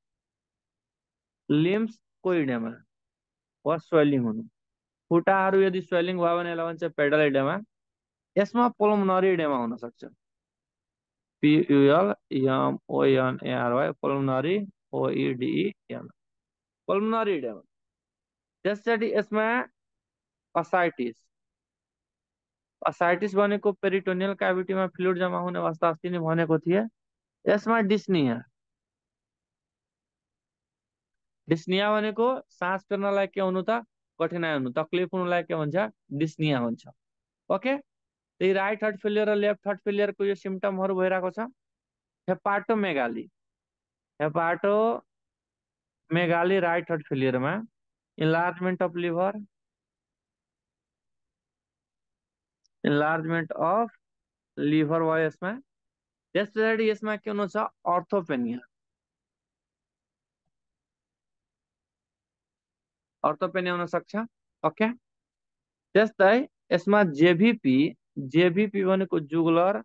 लिम्सको इडेमा वा स्वेलिङ हुनु, खुट्टाहरू यदि स्वेलिङ भयो भने यसलाई भन्छ पेडल इडेमा। यसमा पल्मोनरी इडेमा हुन सक्छ, PULMONARY, pulmonary, OEDEM, pulmonary oedema. त्यसरी यसमा असाइटिस, असाइटिस भनेको पेरिटोनियल क्याभिटीमा फ्लुइड जमा हुने अवस्था, अस्ति नै भनेको थिएँ। यसमा डिस्निया, डिस्निया भनेको सास फेर्नलाई के हुनु त कठिनाइ हुनु, तकलिफ हुनुलाई के भन्छ डिस्निया भन्छ। ओके, त्यही राइट हार्ट फेलियर र लेफ्ट हार्ट फेलियरको यो सिम्टमहरू भइरहेको छ। हेपाटोमेगाली, हेपाटोमेगाली राइट हार्ट फेलियरमा, enlargement of liver, enlargement of liver भयो यसमा। त्यस पछाडि यसमा के हुनु छ अर्थोपेनिया, अर्थोपेनिया हुन सक्छ। ओके, त्यस्तै यसमा जेभिपी, जेभिपी भनेको जुगुलर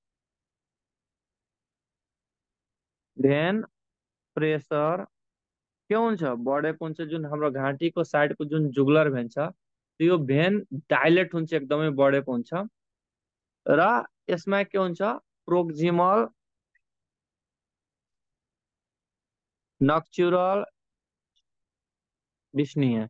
भेन प्रेसर के हुन्छ बढेको हुन्छ, जुन हाम्रो घाँटीको साइडको जुन जुगुलर भेन छ त्यो भेन डाइलेट हुन्छ, एकदमै बढेको हुन्छ। र यसमा के हुन्छ प्रोक्सिमल नक्चुरल डिस्निया,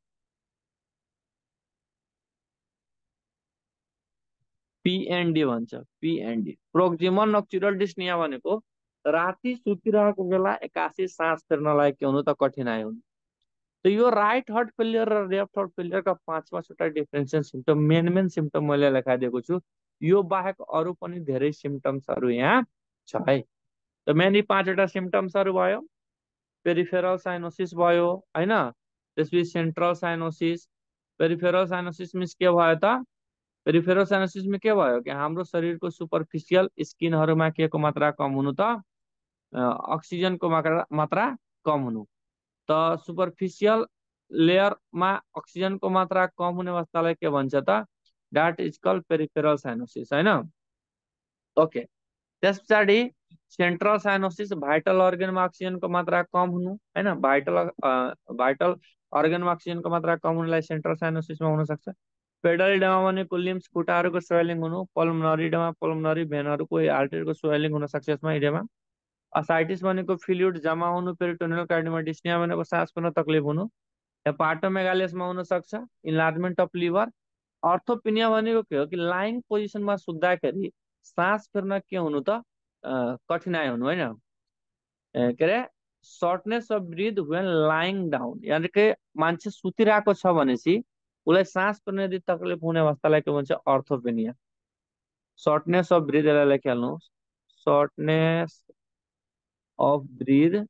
पिएनडी भन्छ, पिएनडी प्रोक्सिमल नक्चुरल डिस्निया भनेको राति सुतिरहेको बेला एक्कासी सास फेर्नलाई के हुनु त कठिनाइ हुनु। तो यो राइट हार्ट फेलियर र लेफ्ट हार्ट फेलियरका 5-5 डिफरेन्सियल सिम्टम, मेन सिम्टम मैले लेखाइदिएको छु। यो बाहेक अरू पनि धेरै सिम्टम्सहरू यहाँ छ है। त मेन यी 5 सिम्टम्सहरू भयो। पेरिफेरल साइनोसिस भयो हैन, त्यसपछि central cyanosis. Peripheral cyanosis means के भयो त, पेरिफेरल साइनोसिस में के भयो कि हाम्रो शरीरको सुपरफिसियल स्किनहरूमा के को मात्रा कम हुनु त अक्सिजनको मात्रा कम हुनु। त सुपरफिसियल लेयरमा अक्सिजनको मात्रा कम हुने अवस्थालाई के भन्छ त that is called peripheral cyanosis हैन। ओके, त्यस पछाडि सेन्ट्रल साइनोसिस, भाइटल अर्गनमा अक्सिजनको मात्रा कम हुनु हैन, भाइटल अर्गनमा अक्सिजनको मात्रा कम हुनुलाई सेन्ट्रल साइनोसिसमा हुन सक्छ। पेडल इडेमा भनेको लिम्स खुट्टाहरूको स्वेलिङ हुनु, पल्मनरी इडेमा पल्मनरी भेनहरूको आर्टरीको स्वेलिङ हुन सक्छ यसमा इडेमा। असाइटिस भनेको फ्लुइड जमा हुनु, पेरिटोनियल कार्डियमा। डिस्निया भनेको सास फेर्न तकलिफ हुनु। हेपाटोमेगालिसमा हुन सक्छ, इन्लार्जमेन्ट अफ लिभर। अर्थोपेनिया भनेको के हो कि लाइङ पोजिसनमा सुत्दाखेरि सास फेर्न के हुनु त कठिनाइ हुनु हैन, के अरे shortness of breath when lying down, यानि कि मान्छे सुतिरहेको छ भनेपछि उसलाई सास फेर्न यदि तकलिफ हुने अवस्थालाई के भन्छ अर्थोपेनिया। सर्टनेस अफ ब्रिथ यसलाई लेखिहाल्नु, shortness of breath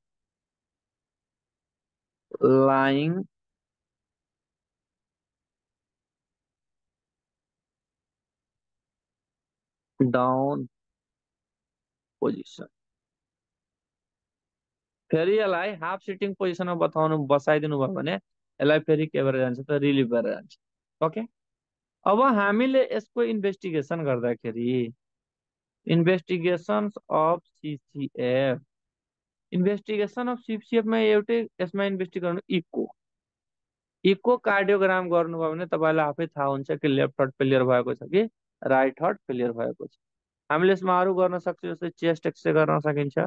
lying down position। फेरि यसलाई हाफ सिटिङ पोजिसनमा बसाइदिनु भयो भने यसलाई फेरि के भएर जान्छ त रिलिभ भएर जान्छ। ओके, अब हामीले यसको इन्भेस्टिगेसन गर्दाखेरि investigation of CCF, investigation of सिसिएफमा एउटै यसमा इन्भेस्टिग गर्नु इको, इको कार्डियोग्राम गर्नुभयो भने तपाईँलाई आफै थाहा हुन्छ कि लेफ्ट हार्ट फेलियर भएको छ कि राइट हार्ट फेलियर भएको छ। हामीले यसमा अरू गर्न सक्छ, जस्तै चेस्ट एक्सरे गर्न सकिन्छ,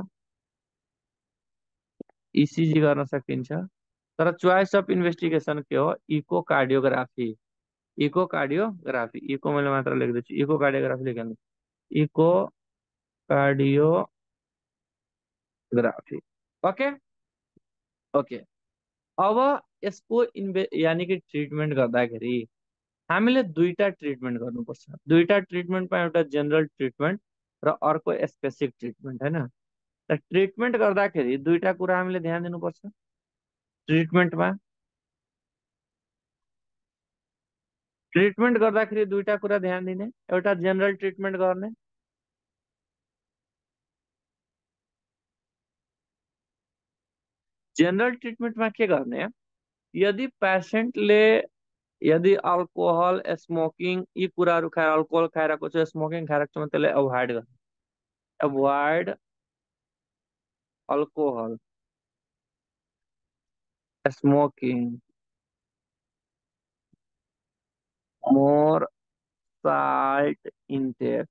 इसिजी गर्न सकिन्छ, तर चोइस अफ इन्भेस्टिगेसन के हो echocardiography. Echocardiography, echo मैले मात्र लेख्दैछु, इको कार्डियोग्राफी लेख्नु, इको कार्डियोग्राफी। ओके ओके, अब यसको यानी कि ट्रिटमेन्ट गर्दाखेरि हामीले दुईटा ट्रिटमेन्ट गर्नुपर्छ। दुईटा ट्रिटमेन्टमा एउटा जेनरल ट्रिटमेन्ट र अर्को स्पेसिफिक ट्रिटमेन्ट हैन। त ट्रिटमेन्ट गर्दाखेरि दुईटा कुरा हामीले ध्यान दिनुपर्छ। ट्रिटमेन्टमा ट्रिटमेन्ट गर्दाखेरि दुईटा कुरा ध्यान दिने, एउटा जेनरल ट्रिटमेन्ट गर्ने, जेनरल ट्रिटमेन्टमा के गर्ने, यदि पेसेन्टले यदि अल्कोहल स्मोकिङ यी कुराहरू खाएर अल्कोहल खाइरहेको छ, स्मोकिङ खाइरहेको छ भने त्यसलाई अभोइड गर्ने, avoid alcohol smoking, more salt intake,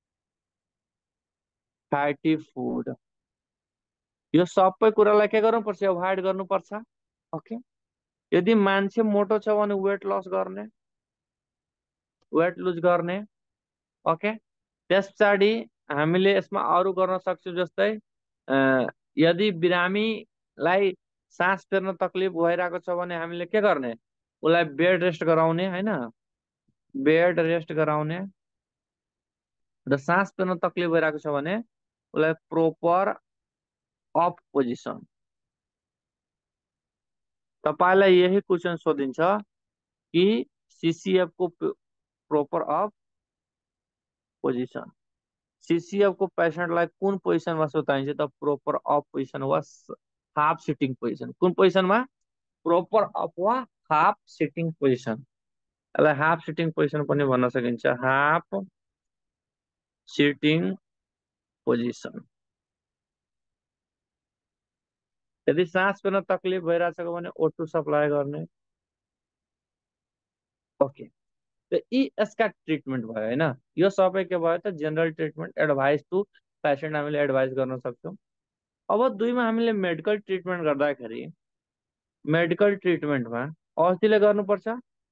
fatty food, यो सबै कुरालाई के गर्नुपर्छ अभोइड गर्नुपर्छ। ओके, यदि मान्छे मोटो छ भने वेट लस गर्ने, वेट लुज गर्ने। ओके, त्यस पछाडि हामीले यसमा अरू गर्न सक्छौँ, जस्तै यदि बिरामीलाई सास फेर्न तकलिफ भइरहेको छ भने हामीले के गर्ने, उसलाई बेड रेस्ट गराउने होइन, बेड रेस्ट गराउने। र सास फेर्न तकलिफ भइरहेको छ भने उसलाई प्रोपर अफ पोजिसन। तपाईँलाई यही क्वेसन सोधिन्छ कि सीसीएफ को प्रोपर अफ पोजिसन, सीसीएफ को पेशेंटलाई कुन पोजिसनमा सुताइन्छ त प्रोपर अफ पोजिसन वा हाफ सिटिङ पोजिसन। कुन पोजिसनमा, प्रोपर अफ वा हाफ सिटिङ पोजिसन। यसलाई हाफ सिटिङ पोजिसन पनि भन्न सकिन्छ, हाफ सिटिङ पोजिसन। यदि सास फेर्न तकलिफ भइरहेछ भने O2 सप्लाई गर्ने। ओके, तो यसका ट्रिटमेंट भयो होइन। यो सबै के भयो त general treatment, advice to patient हामीले एडभाइस गर्न सक्छौँ। अब दुईमा हामीले मेडिकल ट्रिटमेंट गर्दाखेरि मेडिकल ट्रिटमेंटमा औषधिले गर्नुपर्छ।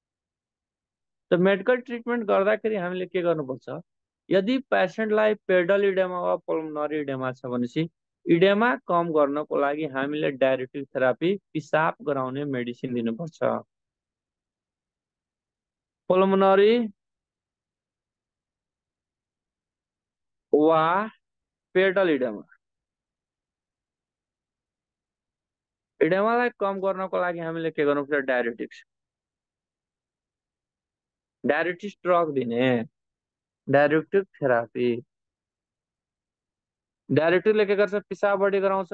त मेडिकल ट्रिटमेंट गर्दाखेरि हामीले के गर्नुपर्छ, यदि पेशेंटलाई पेडल इडेमा वा पल्मोनरी इडेमा छ भनेपछि इडेमा कम गर्नको लागि हामीले डायरेक्टिक थेरापी, पिसाब गराउने मेडिसिन दिनुपर्छ। पल्मोनरी वा पेडल इडेमा, इडेमालाई कम गर्नको लागि हामीले के गर्नुपर्छ, डायरेटिक्स, डायरेटिक्स ड्रग दिने, डायरेक्टिक थेरापी। डायरेक्टिकले के गर्छ, पिसाब बढी गराउँछ।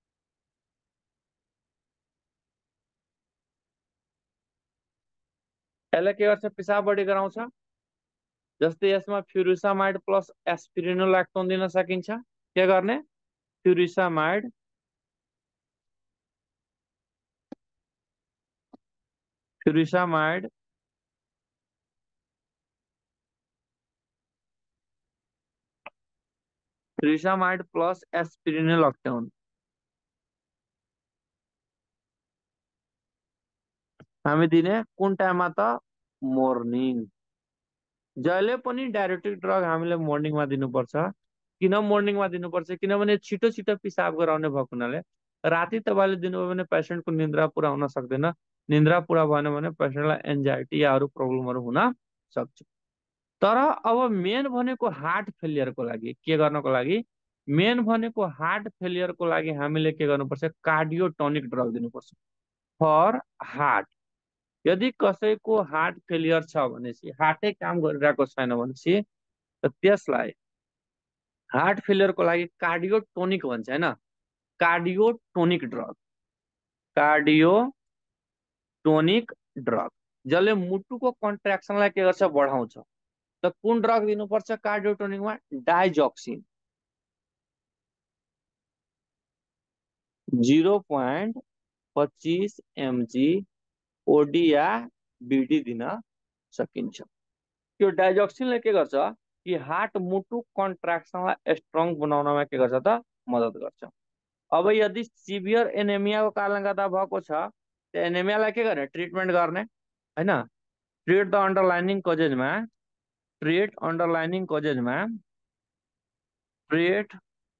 यसले के गर्छ, पिसाब बढी गराउँछ। जस्तै यसमा फ्युरिसामाइड प्लस एस्पिरिनोलैक्टोन दिन सकिन्छ। के गर्ने, फ्युरिसामाइड फ्युरिसामाइड फ्युरिसामाइड प्लस एस्पिरिनोलैक्टोन हामी दिने कुन टाइममा त, मोर्निङ। जहिले पनि डायरेक्टिक ड्रग हामीले मोर्निङमा दिनुपर्छ। किन मोर्निङमा दिनुपर्छ, किनभने छिटो छिटो पिसाब गराउने भएको हुनाले राति तपाईँले दिनुभयो भने पेशेन्टको निन्द्रा पुरा हुन सक्दैन। निन्द्रा पुरा भएन भने पेशेन्टलाई एन्जाइटी या अरू प्रब्लमहरू हुन सक्छ। तर अब मेन भनेको हार्ट फेलियरको लागि के गर्नको लागि, मेन भनेको हार्ट फेलियरको लागि हामीले के गर्नुपर्छ, कार्डियोटोनिक ड्रग दिनुपर्छ फर हार्ट। यदि कसैको हार्ट फेलियर छ भनेपछि, हार्टै काम गरिरहेको छैन भनेपछि त त्यसलाई हार्ट फेलियरको लागि कार्डियोटोनिक भन्छ होइन, कार्डियोटोनिक ड्रग, कार्डियोटोनिक ड्रग जसले मुटुको कन्ट्र्याक्सनलाई के गर्छ, बढाउँछ। त कुन ड्रग दिनुपर्छ कार्डियोटोनिकमा, डाइजोक्सिन 0.25 mg ओडी या बीडी दिन सकिन्छ। त्यो डाइजोक्सिनले के गर्छ कि हार्ट मुटु कन्ट्र्याक्सनलाई स्ट्रङ बनाउनमा के गर्छ त, मद्दत गर्छ। अब यदि सिभियर एनेमियाको कारणले गर्दा भएको छ, त्यो एनेमियालाई के गर्ने, ट्रिटमेन्ट गर्ने होइन। ट्रिट द अन्डरलाइनिङ कजेजमा, ट्रिट अन्डरलाइनिङ कजेजमा, ट्रिट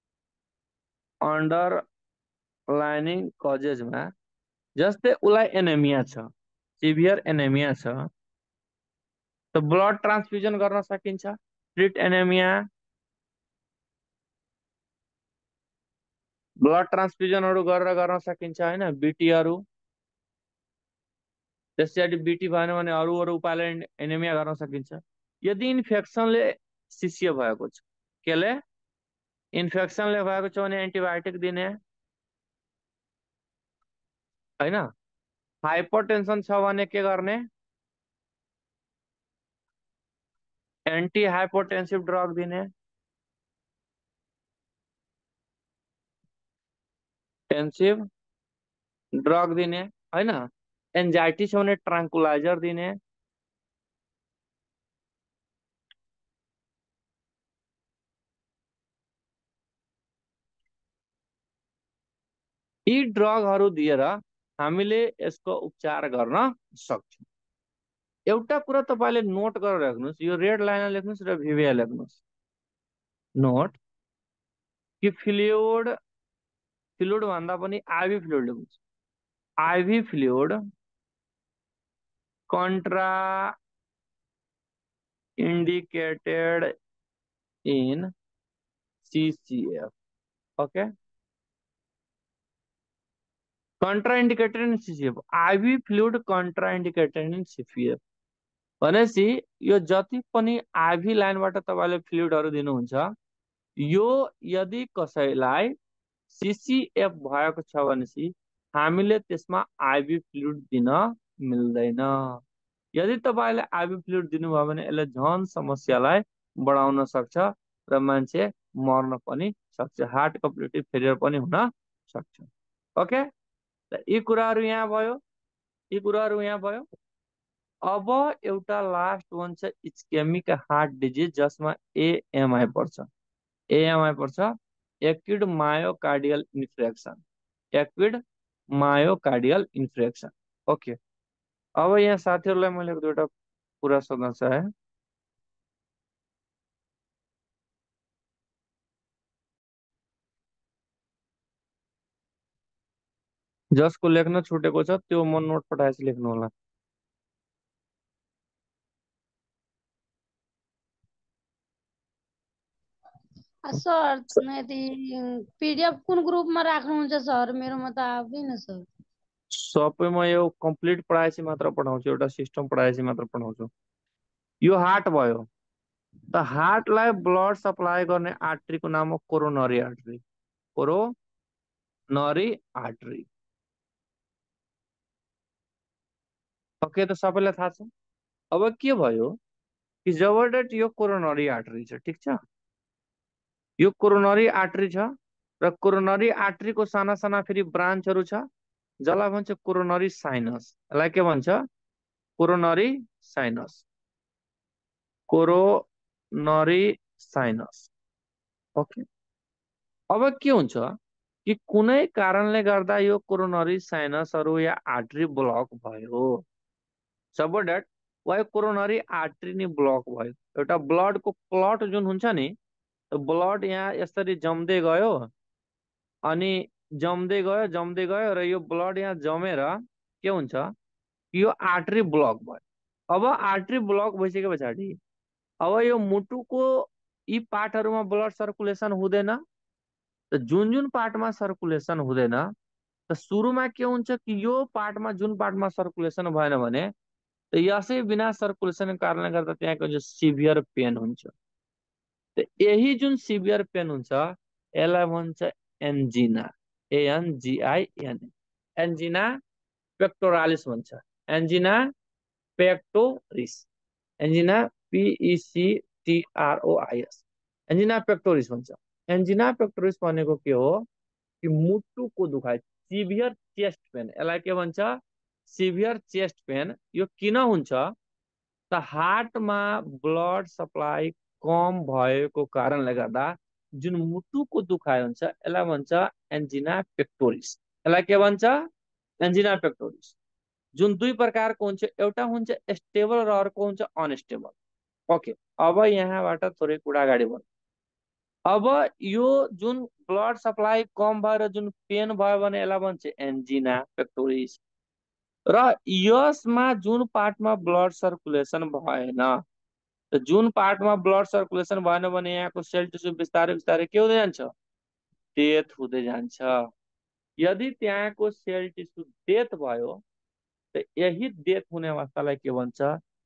अन्डरलाइनिङ कजेजमा। जस्तै उसलाई एनेमिया छ, सिभियर एनेमिया छ, तो ब्लड ट्रान्सफ्युजन गर्न सकिन्छ। ट्रिट एनेमिया, ब्लड ट्रान्सफ्युजनहरू गरेर गर्न सकिन्छ होइन, बीटीहरू। त्यसैले बीटी भएन भने अरू उपायले एनेमिया गर्न सकिन्छ। यदि इन्फेक्सनले सिसिए भएको छ, केले इन्फेक्सनले भएको छ भने एन्टिबायोटिक दिने होइन। हाइपरटेन्सन छ भने के गर्ने, एन्टी हाइपोटेन्सिभ ड्रग दिने, टेन्सिभ ड्रग दिने होइन। एन्जाइटी छ भने ट्राङ्कुलाइजर दिने। यी ड्रगहरू दिएर हामीले यसको उपचार गर्न सक्छौँ। एउटा कुरा तपाईँले नोट गरेर राख्नुहोस्, यो रेड लाइन लेख्नुहोस् र भिभिया लेख्नुहोस्। नोट कि फ्लुइड भन्दा पनि आइभी फ्लुइड लेख्नुहोस्। IV fluid contra indicated in CCF. Okay, contraindicated in CCF. IV fluid contraindicated in CCF भनेपछि यो जति पनि आइभी लाइनबाट तपाईले फ्लुइडहरु दिनुहुन्छ यो यदि कसैलाई सीसीएफ भएको छ भनेपछि हामीले त्यसमा आइभी फ्लुइड दिन मिल्दैन। यदि तपाईले आइभी फ्लुइड दिनुभयो भने यसले झन समस्यालाई बढाउन सक्छ र मान्छे मर्न पनि सक्छ, हार्ट कम्प्लिटली फेलियर पनि हुन सक्छ। ओके, त यी कुराहरु यहाँ भयो, यी कुराहरु यहाँ भयो। अब एउटा लास्ट वान छ इस्केमिक हार्ट डिजिज जसमा एएमआई पर्छ। एएमआई पर्छ acute myocardial infarction, acute myocardial infarction. Okay, अब यहाँ साथीहरुलाई मैले एक दुईटा कुरा सोध्न चाहे। जसको लेख्न छुटेको छ त्यो म नोट पठाएपछि लेख्नु होला। सर यदि पीडीएफ कुन ग्रुपमा राख्नुहुन्छ सर? मेरोमा त आउँदैन सर। सबैमा यो कम्प्लिट पढाएपछि मात्र पढाउँछु, एउटा सिस्टम पढाएपछि मात्र पढाउँछु। यो हार्ट भयो, त हार्टलाई ब्लड सप्लाई गर्ने आर्टरीको नाम हो coronary artery, coronary artery. Okay, त सबैलाई थाहा छ। अब के भयो कि जबरजस्त यो कोरोनरी आर्टरी छ, ठीक छ, यो कोरोनरी आर्टरी छ र कोरोनरी आर्टरीको साना साना फेरि ब्रान्चहरु छ जसलाई भन्छ कोरोनरी साइनस। यसलाई के भन्छ? Coronary sinus, coronary sinus. Okay, अब के हुन्छ कि कुनै कारणले गर्दा यो कोरोनरी साइनसहरु या आर्टरी ब्लक भयो, जबरजस्त वा कोरोनरी आर्टरी नि ब्लक भयो, एउटा ब्लडको क्लट जुन हुन्छ नि, ब्लड यहाँ यसरी जम्दै गयो अनि जम्दै गयो र यो ब्लड यहाँ जमेर के हुन्छ कि यो आर्टरी ब्लक भयो। अब आर्टरी ब्लक भइसके पछाडि अब यो मुटुको यी पार्टहरुमा ब्लड सर्कुलेसन हुँदैन। त जुन जुन पार्टमा सर्कुलेसन हुँदैन त सुरुमा के हुन्छ कि यो पार्टमा जुन पार्टमा सर्कुलेसन भएन भने त यसै बिना सर्कुलेसनको कारणले गर्दा त्यहाँको जो सिभियर पेन हुन्छ, त यही जुन सिभियर पेन हुन्छ यसलाई भन्छ एन्जिना, एएनजीआईएन, एन्जिना पेक्टोरालिस भन्छ, angina pectoris, angina PECTROIS, angina pectoris भन्छ। एन्जिना पेक्टोरिस भनेको के हो कि मुटुको दुखाइ, सिभियर चेस्ट पेन, यसलाई के भन्छ? Severe chest pain. यो किन हुन्छ त हार्टमा ब्लड सप्लाई कम भएको कारणले गर्दा जुन मुटुको दुखाइ हुन्छ यसलाई भन्छ एन्जिना पेक्टोरिस। यसलाई के भन्छ? Angina pectoris. जुन दुई प्रकारको हुन्छ, एउटा हुन्छ स्टेबल र अर्को हुन्छ अनस्टेबल। ओके, अब यहाँबाट थोरै कुरा अगाडि बढ्छ। अब यो जुन ब्लड सप्लाई कम भएर जुन पेन भयो भने यसलाई भन्छ एन्जिना पेक्टोरिस। र यसमा जुन पार्टमा ब्लड सर्कुलेसन भएन, त जुन पार्टमा ब्लड सर्कुलेसन भएन भने यहाँको सेल टिस्यु बिस्तारै बिस्तारै के हुँदै जान्छ? डेथ हुँदै जान्छ। यदि त्यहाँको सेल टिस्यु डेथ भयो त यही डेथ हुने अवस्थालाई के भन्छ?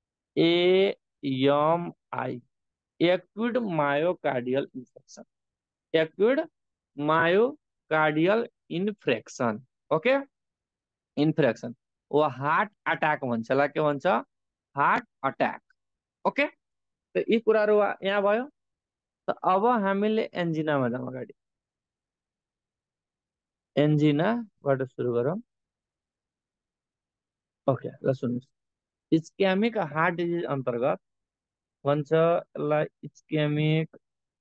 AMI, acute myocardial infection, acute myocardial infarction. Okay, infarction वो हार्ट अट्याक भन्छ, यसलाई के भन्छ? Heart attack. ओके, त यी कुराहरु यहाँ भयो। त अब हामीले एन्जिनामा जाउँ अगाडि। एन्जिनाबाट सुरु गरौँ। ओके, ल सुन्नुस्। इस्केमिक हार्ट डिजिज अन्तर्गत भन्छ यसलाई इस्केमिक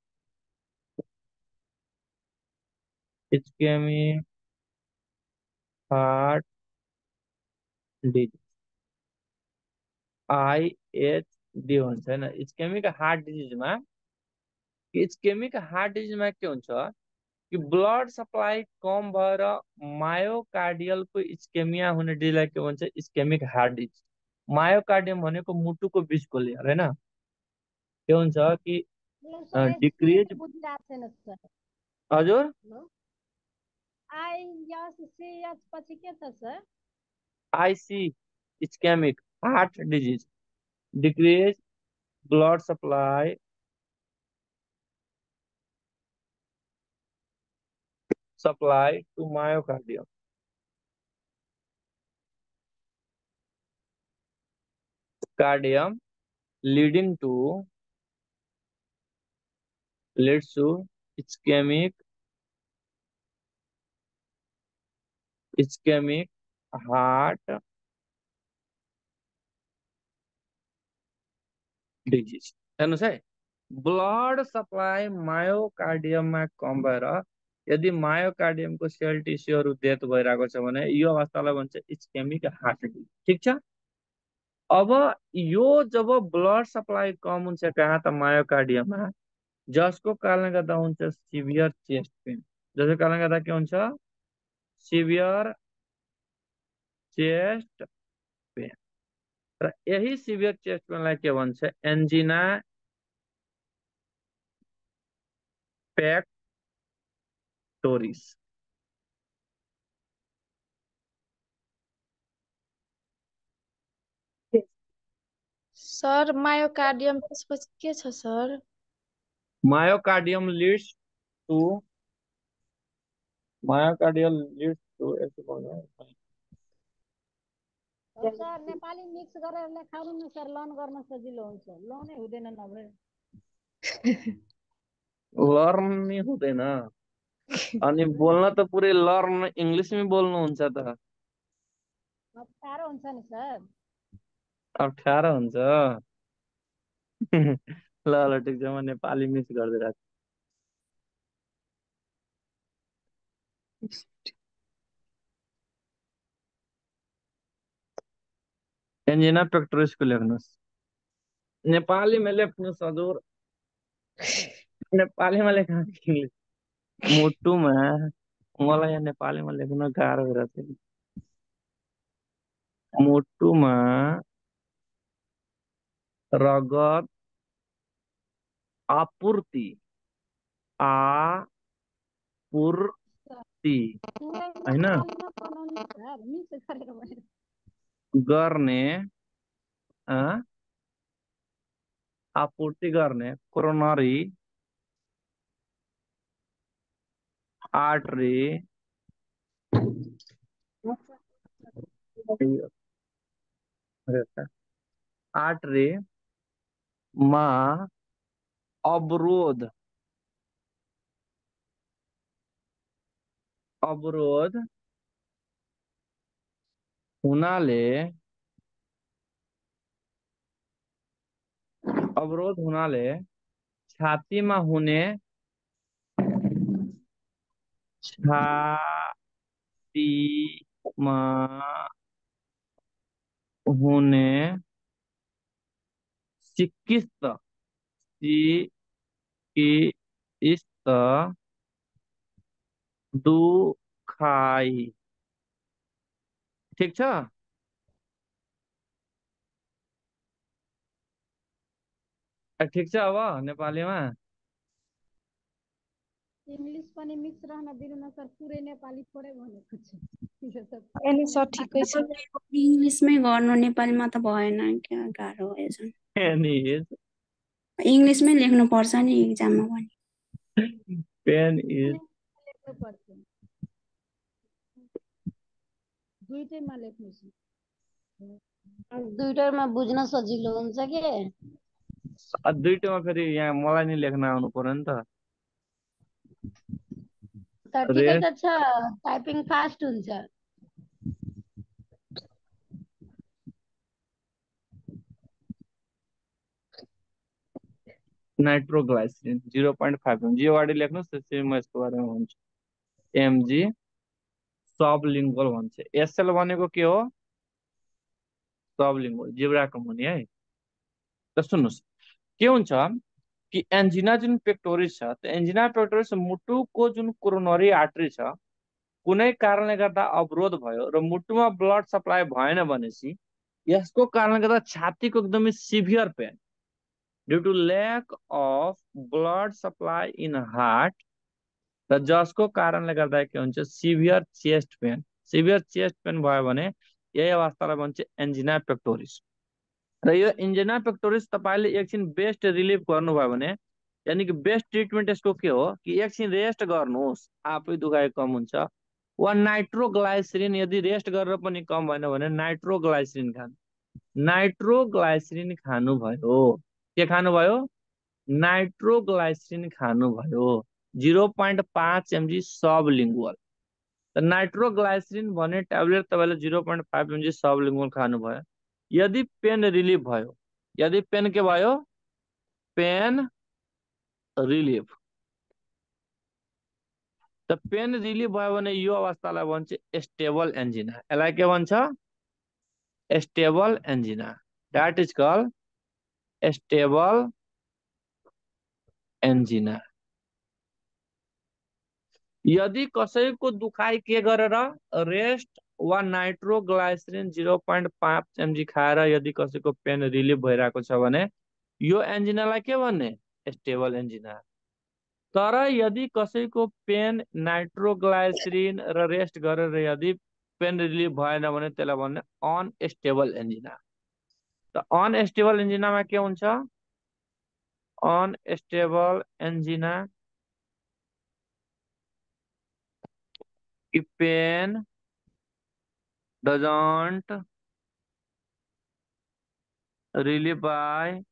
हार्ट डिजिज, IHD भन्छ हैन। इस्केमिक हार्ट डिजिजमा, इस्केमिक हार्ट डिजिजमा के हुन्छ कि ब्लड सप्लाई कम भएर मायोकार्डियलको इस्केमिया हुने डिजिजलाई के भन्छ इस्केमिक हार्ट डिजिज। मायोकार्डियम भनेको मुटुको बिचको लेयर होइन, के हुन्छ कि सर डिक्रिज। बुझिरहेको छैन सर। हजुर आइएससीएच पछि के छ sir? IC ischaemic heart disease, decrease blood supply to myocardium, cardium leading to leads to ischemic heart disease हेर्नुहोस् है। ब्लड सप्लाई मायोकार्डियममा कम भएर यदि मायोकार्डियमको सेल टिस्युहरू डेथ भइरहेको छ भने यो अवस्थालाई भन्छ इस्केमिक हार्ट डिजिज। ठिक छ। अब यो जब ब्लड सप्लाई कम हुन्छ कहाँ त मायोकार्डियममा, जसको कारणले गर्दा हुन्छ सिभियर चेस्ट पेन, जसको कारणले गर्दा के हुन्छ सिभियर चेस्ट पेन। र यही सिभियर चेस्ट पेनलाई के भन्छ एन्जिना पेक्टोरिस। सर मायोकार्डियम त्यसपछि के छ सर? मायोकार्डियम लीड्स टू ऐसे बोल्नु है। सर नेपाली मिक्स गरेर लेखाउनु न सर, लर्न गर्न सजिलो हुन्छ। लर्नै हुँदैन नभए। लर्न नै हुँदैन अनि बोल्न त पुरै लर्न इङ्ग्लिसमै बोल्नुहुन्छ त अप्ठ्यारो हुन्छ नि सर। अप्ठ्यारो हुन्छ। ल ल ठिक छ, म नेपाली मिक्स गरिदिरहेको छु। एन्जिना पेक्टोरिसको लेख्नुहोस्, नेपालीमा लेख्नुहोस् हजुर, नेपालीमा लेख्नु इङ्ग्लिस मुटुमा। मलाई यहाँ नेपालीमा लेख्न गाह्रो भइरहेको छ। मुटुमा रगत आपूर्ति होइन मिक्स गरेर भने गर्ने आपूर्ति गर्ने कोरोनरी आर्टरी आर्टरी मा अवरोध हुनाले छातीमा हुने चिकित्सक दुखाइ। ठिक छ। ठिक छ। अब नेपालीमा इङ्ग्लिस पनि मिक्स रहन दिनु न सर, पुरै नेपाली थोरै भनेको छु। अनि सर ठिकै छ। इङ्ग्लिसमै गर्नु, नेपालीमा त भएन, क्या गाह्रो भयो झन्। पेन इङ्ग्लिसमै लेख्नु पर्छ नि एक्जाममा पनि। इज दुईटैमा लेख्नुहोस्। दुईटैमा बुझ्न सजिलो हुन्छ के। दुईटैमा फेरि यहाँ मलाई नि लेख्न आउनु पर्यो नि त। ठिकै त छ, टाइपिङ फास्ट हुन्छ। नाइट्रोग्लाइसिन 0.5 जीवाडी लेख्नुहोस्, त्यसपछि म यसको बारेमा भन्छु। एमजी सबलिङ्गुअल भन्छ। एसएल भनेको के हो? सबलिङ्गुअल, जिब्राको मुनि है। त सुन्नुहोस् के हुन्छ कि एन्जिना जुन पेक्टोरिस छ त्यो एन्जिना पेक्टोरिस मुटुको जुन कोरोनरी आर्टरी छ कुनै कारणले गर्दा अवरोध भयो र मुटुमा ब्लड सप्लाई भएन भनेपछि यसको कारणले गर्दा छातीको एकदमै severe pain due to lack of blood supply in heart र जसको कारणले गर्दा के हुन्छ सिभियर चेस्ट पेन भयो भने यही अवस्थालाई भन्छ एन्जिना पेक्टोरिस र यो एन्जिना पेक्टोरिस तपाईँले एकछिन बेस्ट रिलिफ गर्नुभयो भने यानी कि बेस्ट ट्रिटमेन्ट यसको के हो कि एकछिन रेस्ट गर्नुहोस् आफै दुखाइ कम हुन्छ वा नाइट्रोग्लाइसरिन यदि रेस्ट गरेर पनि कम भएन भने नाइट्रोग्लाइसरिन खानुभयो के खानुभयो नाइट्रोग्लाइसरिन खानुभयो 0.5 mg सबलिङ्गुअल त नाइट्रोग्लाइसरिन भन्ने ट्याब्लेट तपाईँले 0.5 mg सबलिङ्गुअल खानुभयो यदि पेन रिलिफ भयो यदि पेन के भयो पेन रिलिफ त पेन रिलिफ भयो भने यो अवस्थालाई भन्छ स्टेबल एन्जिना यसलाई के भन्छ stable angina that is called stable angina यदि कसैको दुखाइ के गरेर रेस्ट वा नाइट्रोग्लाइसरिन 0.5 mg खाएर यदि कसैको पेन रिलिफ भइरहेको छ भने यो एन्जिनालाई के भन्ने स्टेबल एन्जिना तर यदि कसैको पेन नाइट्रोग्लाइसरिन र रेस्ट गरेर यदि पेन रिलिफ भएन भने त्यसलाई भन्ने अनस्टेबल एन्जिना त अनस्टेबल एन्जिनामा के हुन्छ अनस्टेबल एन्जिना कि pain doesn't relieve by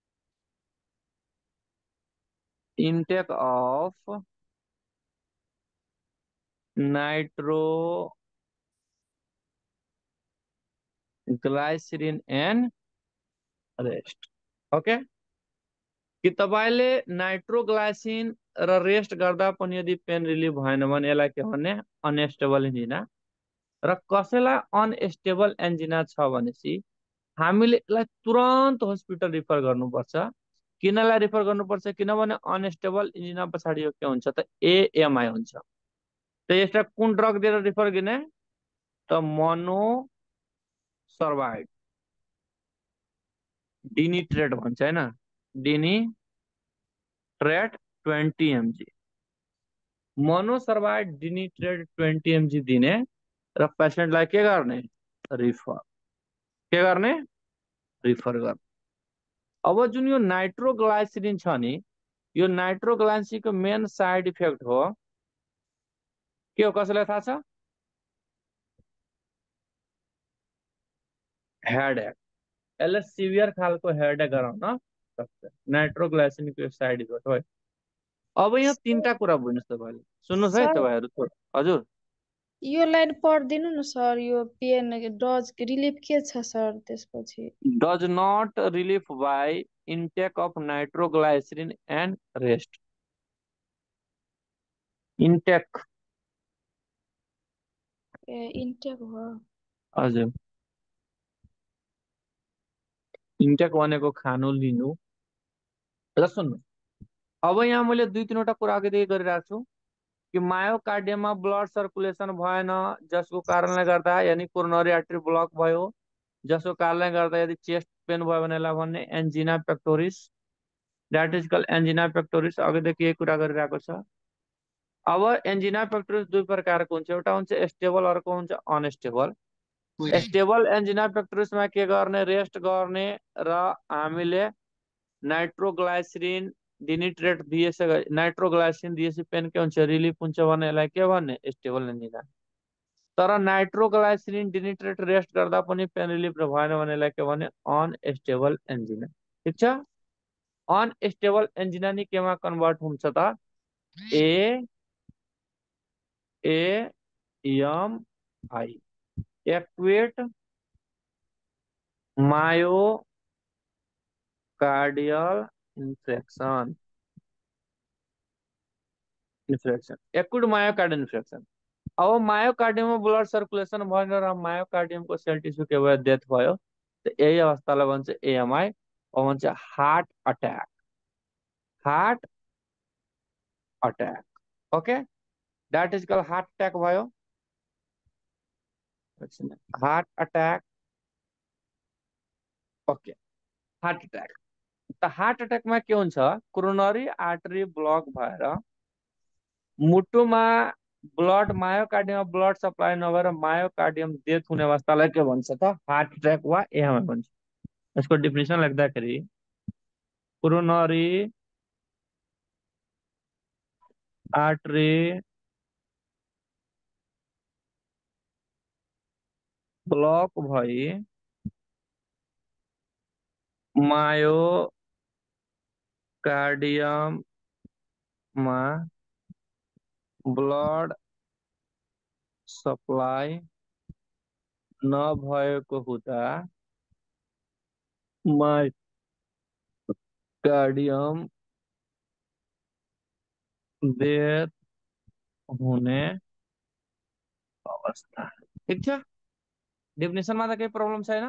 intake of nitroglycerin and rest okay कि तपाईले नाइट्रोग्लाइसिन र रेस्ट गर्दा पनि यदि पेन रिलिफ भएन भने यसलाई के भन्ने अनस्टेबल एन्जिना र कसैलाई अनस्टेबल एन्जिना छ भनेपछि हामीले यसलाई तुरन्त हस्पिटल रिफर गर्नुपर्छ किनलाई रिफर गर्नुपर्छ किनभने अनस्टेबल एन्जिना पछाडि यो के हुन्छ त एएमआई हुन्छ त यसलाई कुन ड्रग दिएर रिफर गर्ने त मोनोसर्बाइड डिनिट्रेट भन्छ हैन डिनिट्रेट 20 mg मोनोसर्बाइड डिनिट्रेट 20 mg दिने र पेशेन्टलाई के गर्ने रिफर गर्ने अब जुन यो नाइट्रोग्लाइसरिन छ नि यो नाइट्रोग्लाइसिनको मेन साइड इफेक्ट हो के हो कसैलाई थाहा छ हेडेक यसले सिभियर खालको हेडेक गराउन सक्छ नाइट्रोग्लाइसिनको साइड इफेक्ट हो अब यहाँ तीनटा कुरा बुझ्नुहोस् तपाईले सुन्नुहोस् है सर तपाईहरु हजुर यो लाइन पढिदिनु न सर यो पेन डज रिलिफ के छ सर त्यसपछि does not relieve by intake of nitroglycerin and rest intake intake हो हजुर इन्टेक भनेको खानु लिनु र सुन्नु अब यहाँ मैले दुई तीनवटा कुरा अघिदेखि गरिरहेको छु कि मायोकार्डियममा ब्लड सर्कुलेसन भएन जसको कारणले गर्दा यानी कोरोनरी आर्टरी ब्लक भयो जसको कारणले गर्दा यदि चेस्ट पेन भयो भने यसलाई भन्ने angina pectoris that is called angina pectoris अघिदेखि यही कुरा गरिरहेको छ अब एन्जिना पेक्टोरिस दुई प्रकारको हुन्छ एउटा हुन्छ स्टेबल अर्को हुन्छ अनस्टेबल स्टेबल एन्जिना पेक्टोरिसमा के गर्ने रेस्ट गर्ने र हामीले नाइट्रोग्लाइसरिन डिनिट्रेट दिएछ नाइट्रोग्लाइसिन दिएपछि पेन के हुन्छ रिलिफ हुन्छ भने यसलाई के भन्ने स्टेबल एन्जिना तर नाइट्रोग्लाइसरिन डिनिट्रेट रेस्ट गर्दा पनि पेन रिलिफ भएन भने यसलाई के भन्ने अनस्टेबल एन्जिना ठीक छ अनस्टेबल एन्जिना नि केमा कन्भर्ट हुन्छ त AMI acute myocardial infarction acute myocardial infarction अब मायोकार्डियममा ब्लड सर्कुलेसन भएन र मायोकार्डियमको सेल टिस्यू के भयो डेथ भयो त यही अवस्थालाई भन्छ एएमआई अब भन्छ heart attack heart attack. Okay, that is call heart attack भयो. Heart attack. Okay, heart attack. त हार्ट अट्याकमा के हुन्छ, कोरोनरी आर्टरी ब्लक भएर मुटुमा ब्लड मायोकार्डियममा ब्लड सप्लाई नभएर मायोकार्डियम डेथ हुने अवस्थालाई के भन्छ त, हार्ट अट्याक वा एएमआई भन्छ. यसको डेफिनेसन लेख्दाखेरि कोरोनरी आर्टरी ब्लक भई मायोकार्डियममा ब्लड सप्लाई नभएको हुँदा मायोकार्डियम डेथ हुने अवस्था. ठिक छ, डेफिनेसनमा त केही प्रब्लम छैन.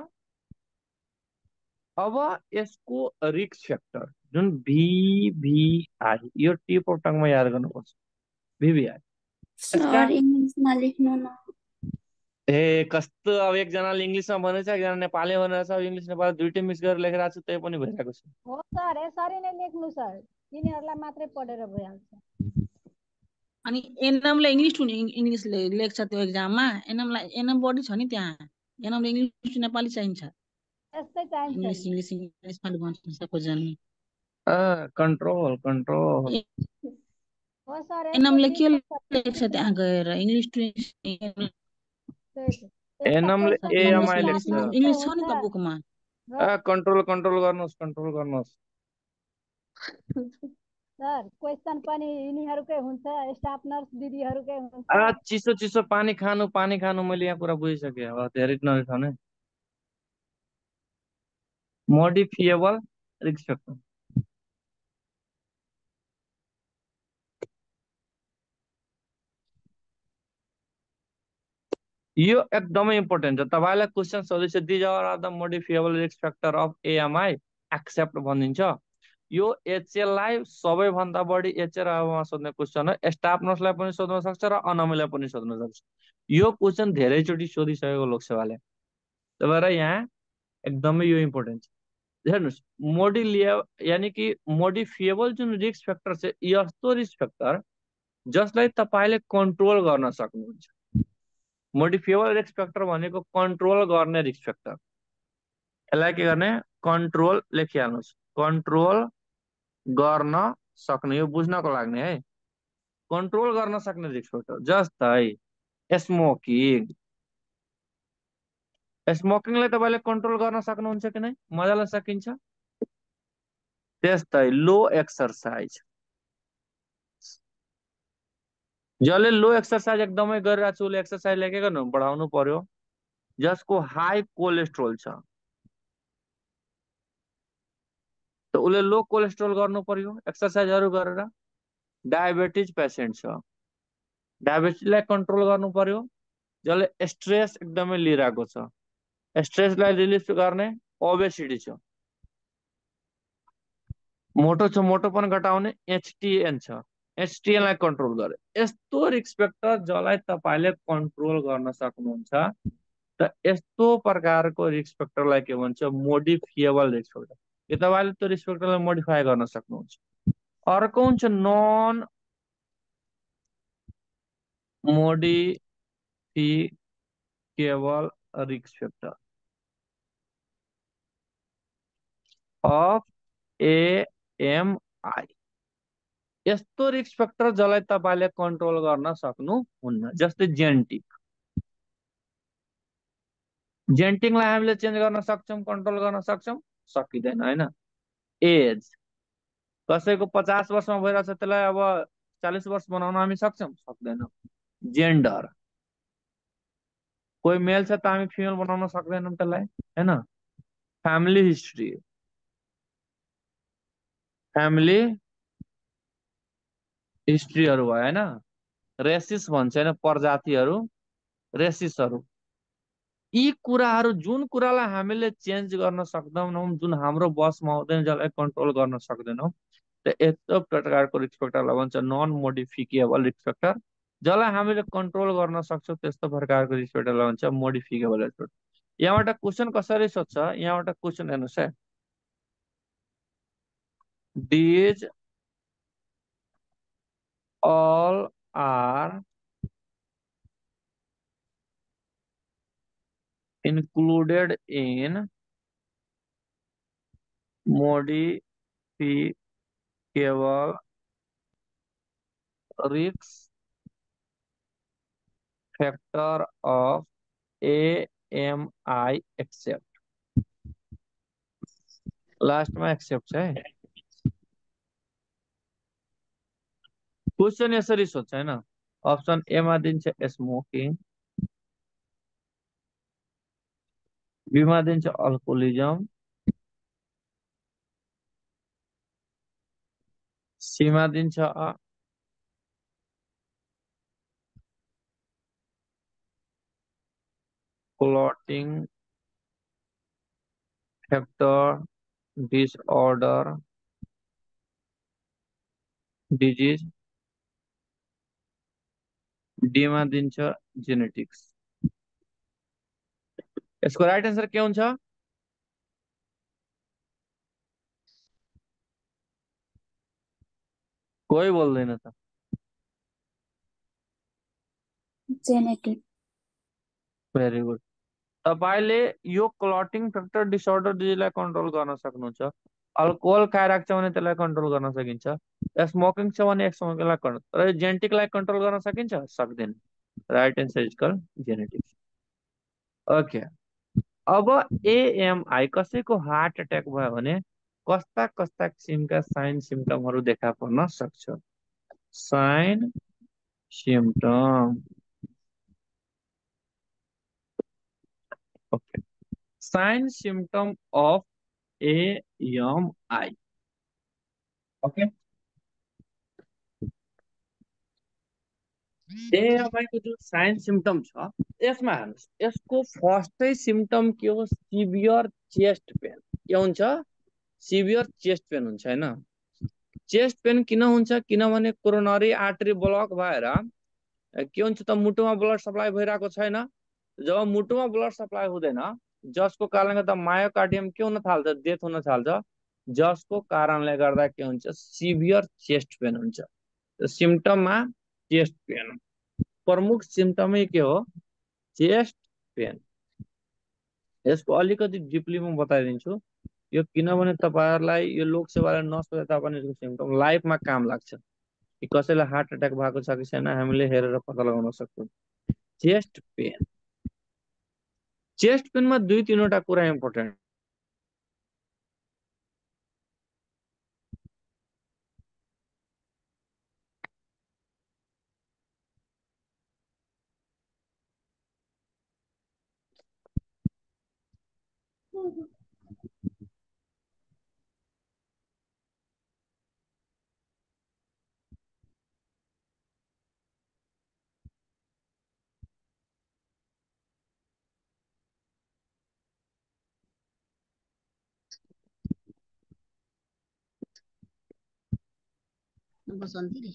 अब यसको रिस्क फ्याक्टर जुन भिभिआई, यो टिप अफ टङमा याद गर्नुपर्छ. भिभिआई यसका सर इंग्लिशमा लेख्नु न. ए कस्तो, अब एकजनाले इङ्ग्लिसमा भनेको छ, एकजना नेपाली भनेको छ, इङ्ग्लिस नेपाली दुइटै मिक्स गरेर लेखिरहेको छु, त्यही पनि भइरहेको छ. हो सर, यसरी नै लेख्नु सर, तिनीहरूलाई मात्रै पढेर भइहाल्छ. अनि एनएमले इङ्ग्लिस लेख्छ त्यो एक्जाममा. एनएमलाई एनएम बढी छ नि त्यहाँ. एनएमले इङ्ग्लिस नेपाली चाहिन्छ. यस्तै चाहिन्छ इङ्ग्लिस नि। इङ्ग्लिस इङ्ग्लिसमा भन्छ सबैजना. Control control. हो सर, एनएमले के यस्तो लेख्छ त्यहाँ गएर, इङ्ग्लिस टु एनएमले एएमआई लेख्छ. इङ्ग्लिस छ नि त बुकमा. कन्ट्रोल कन्ट्रोल गर्नुहोस्, कन्ट्रोल गर्नुहोस्. सर क्वेसन पनि यिनीहरूकै हुन्छ, स्टाफ नर्स दिदीहरूकै हुन्छ. चिसो चिसो पानी खानु, पानी खानु. मैले यहाँ कुरा बुझिसकेँ, अब धेरै नरिसाउने. मोडिफिएबल रिस्क फ्याक्टर. यो एकदमै इम्पोर्टेन्ट छ. तपाईँलाई क्वेसन सोध्दैछ, these are the modifiable risk factor of AMI except भनिदिन्छ. यो एचएललाई सबैभन्दा बढी एचएलमा सोध्ने क्वेसन हो. स्टाफ नर्सलाई पनि सोध्न सक्छ र अनमीलाई पनि सोध्न सक्छ. यो क्वेसन धेरैचोटि सोधिसकेको लोकसेवाले. त्यही भएर यहाँ एकदमै यो इम्पोर्टेन्ट छ. हेर्नुहोस्, यानि कि मोडिफिएबल जुन रिस्क फ्याक्टर छ, यस्तो रिस्क फ्याक्टर जसलाई तपाईँले कन्ट्रोल गर्न सक्नुहुन्छ. मोडिफिएबल रिस्क फ्याक्टर भनेको कन्ट्रोल गर्ने रिस्क फ्याक्टर. यसलाई के गर्ने, कन्ट्रोल लेखिहाल्नुहोस्. कन्ट्रोल गर्न सक्ने, यो बुझ्नको लाग्ने है. कन्ट्रोल गर्न सक्ने रिस्क फ्याक्टर जस्तै स्मोकिङ. स्मोकिङलाई तपाईँले कन्ट्रोल गर्न सक्नुहुन्छ कि नै? मजाले सकिन्छ. त्यस्तै लो एक्सर्साइज. जसले लो एक्सर्साइज एकदमै गरिरहेको छ, उसले एक्सर्साइजलाई के गर्नु, बढाउनु पर्यो. जसको हाई कोलेस्ट्रोल छ, त उसले लो कोलेस्ट्रोल गर्नु पर्यो एक्सर्साइजहरू गरेर. डायबिटिज पेसेन्ट छ, डायबिटिजलाई कन्ट्रोल गर्नु पर्यो. जसले स्ट्रेस एकदमै लिइरहेको छ, स्ट्रेसलाई रिलिफ गर्ने. ओबेसिटी छ, मोटो छ, मोटोपन घटाउने. एचटिएन छ, एचटिएनलाई कन्ट्रोल गरे. यस्तो रिस्क फ्याक्टर जसलाई तपाईँले कन्ट्रोल गर्न सक्नुहुन्छ, त यस्तो प्रकारको रिस्क फ्याक्टरलाई के भन्छ, मोडिफिएबल रिस्क फ्याक्टर. यो तपाईँले त्यो रिस्क फ्याक्टरलाई मोडिफाई गर्न सक्नुहुन्छ. अर्को हुन्छ non modifiable risk factor of AMI. यस्तो रिस्क फ्याक्टर जसलाई तपाईँले कन्ट्रोल गर्न सक्नुहुन्न. जस्तै जेनेटिक. जेनेटिकलाई हामीले चेन्ज गर्न सक्छौँ, कन्ट्रोल गर्न सक्छौँ? सकिँदैन होइन. एज, कसैको 50 वर्षमा भइरहेछ, त्यसलाई अब 40 वर्ष बनाउन हामी सक्छौँ? सक्दैनौँ. जेन्डर, कोही मेल छ त हामी फिमेल बनाउन सक्दैनौँ त्यसलाई होइन. फ्यामिली हिस्ट्री, फ्यामिली हिस्ट्रीहरू भयो होइन. रेसिस भन्छ होइन, प्रजातिहरू, रेसिसहरू. यी कुराहरू, जुन कुरालाई हामीले चेन्ज गर्न सक्दैनौँ, जुन हाम्रो बसमा आउँदैन, जसलाई कन्ट्रोल गर्न सक्दैनौँ, यस्तो प्रकारको रिस्क फ्याक्टरलाई भन्छ नन मोडिफिकेबल रिस्क फ्याक्टर, जसलाई हामीले कन्ट्रोल गर्न सक्छौँ त्यस्तो प्रकारको रिस्क फ्याक्टरलाई भन्छ मोडिफिकेबल रिस्क फ्याक्टर। यहाँबाट क्वेसन कसरी सोध्छ, यहाँबाट क्वेसन हेर्नुहोस् है, these all are included in modifiable risk factor of AMI except, last में एक्सेप्ट है। क्वेश्चन यसरी सोध्छ हैन, अप्सन ए मा दिन्छ स्मोकिङ, बी मा दिन्छ अल्कोहोलिजम, सी मा दिन्छ clotting factor disorder disease, D मा दिन्छ जेनेटिक्स। यसको राइट आन्सर के हुन्छ? कोही बोल्दैन त। जेनेटिक। Very good. तपाईले यो क्लटिङ फ्याक्टर डिसअर्डर डिजिजलाई कन्ट्रोल गर्न सक्नुहुन्छ, अल्कोहल खाइरहेको छ भने त्यसलाई कन्ट्रोल गर्न सकिन्छ, स्मोकिङ छ भने स्मोकिङलाई कन्ट्रोल, तर जेनेटिकलाई कन्ट्रोल गर्न सकिन्छ? सक्दैन। Right answer is call genetics. Okay, अब एएमआई कसैको हार्ट अट्याक भयो भने कस्ता कस्ता किसिमका साइन सिम्टमहरू देखा पर्न सक्छ? Sign symptom, okay, sign symptom of AMI. Okay, AMI को जो साइन सिम्टम छ यसमा हेर्नुस्, यसको फर्स्टै सिम्टम के हो? Severe chest pain. के हुन्छ? सिभियर चेस्ट पेन हुन्छ हैन। चेस्ट पेन किन हुन्छ? किनभने कोरोनरी आर्टरी ब्लक भएर के हुन्छ त, मुटुमा ब्लड सप्लाई भइरहेको छैन। जब मुटुमा ब्लड सप्लाई हुँदैन, जसको कारणले गर्दा मायोकार्डियम के हुन थाल्छ? डेथ हुन थाल्छ। जसको कारणले गर्दा के हुन्छ? सिभियर चेस्ट पेन हुन्छ। सिम्टममा चेस्ट पेन, प्रमुख सिम्टमै के हो? Chest pain. यसको अलिकति डिपली म बताइदिन्छु, यो किनभने तपाईहरुलाई यो लोकसेवाले नसोधे तापनि यसको सिम्टम लाइफमा काम लाग्छ कि कसैलाई हार्ट अट्याक भएको छ कि छैन हामीले हेरेर पत्ता लगाउन सक्छौँ। चेस्ट पेन, चेस्ट पेनमा दुई तीनवटा कुरा इम्पोर्टेन्ट। बसन्ती रे।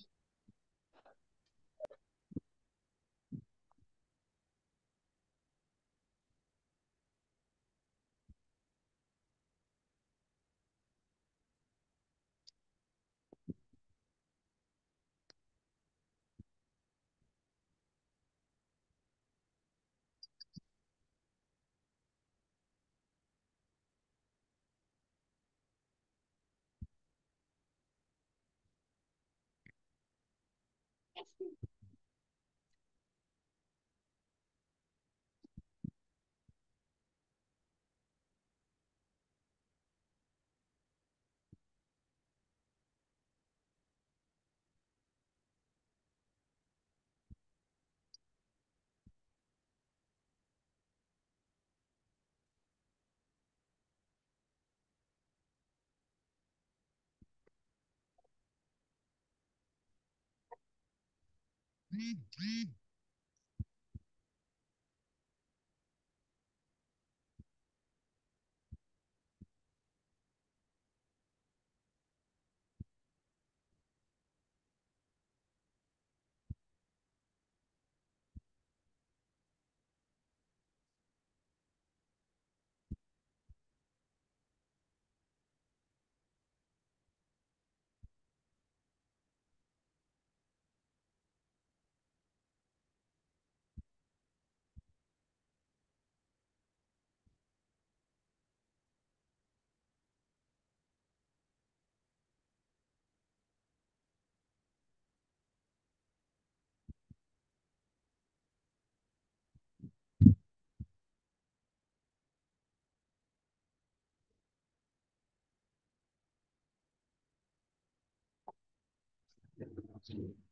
सर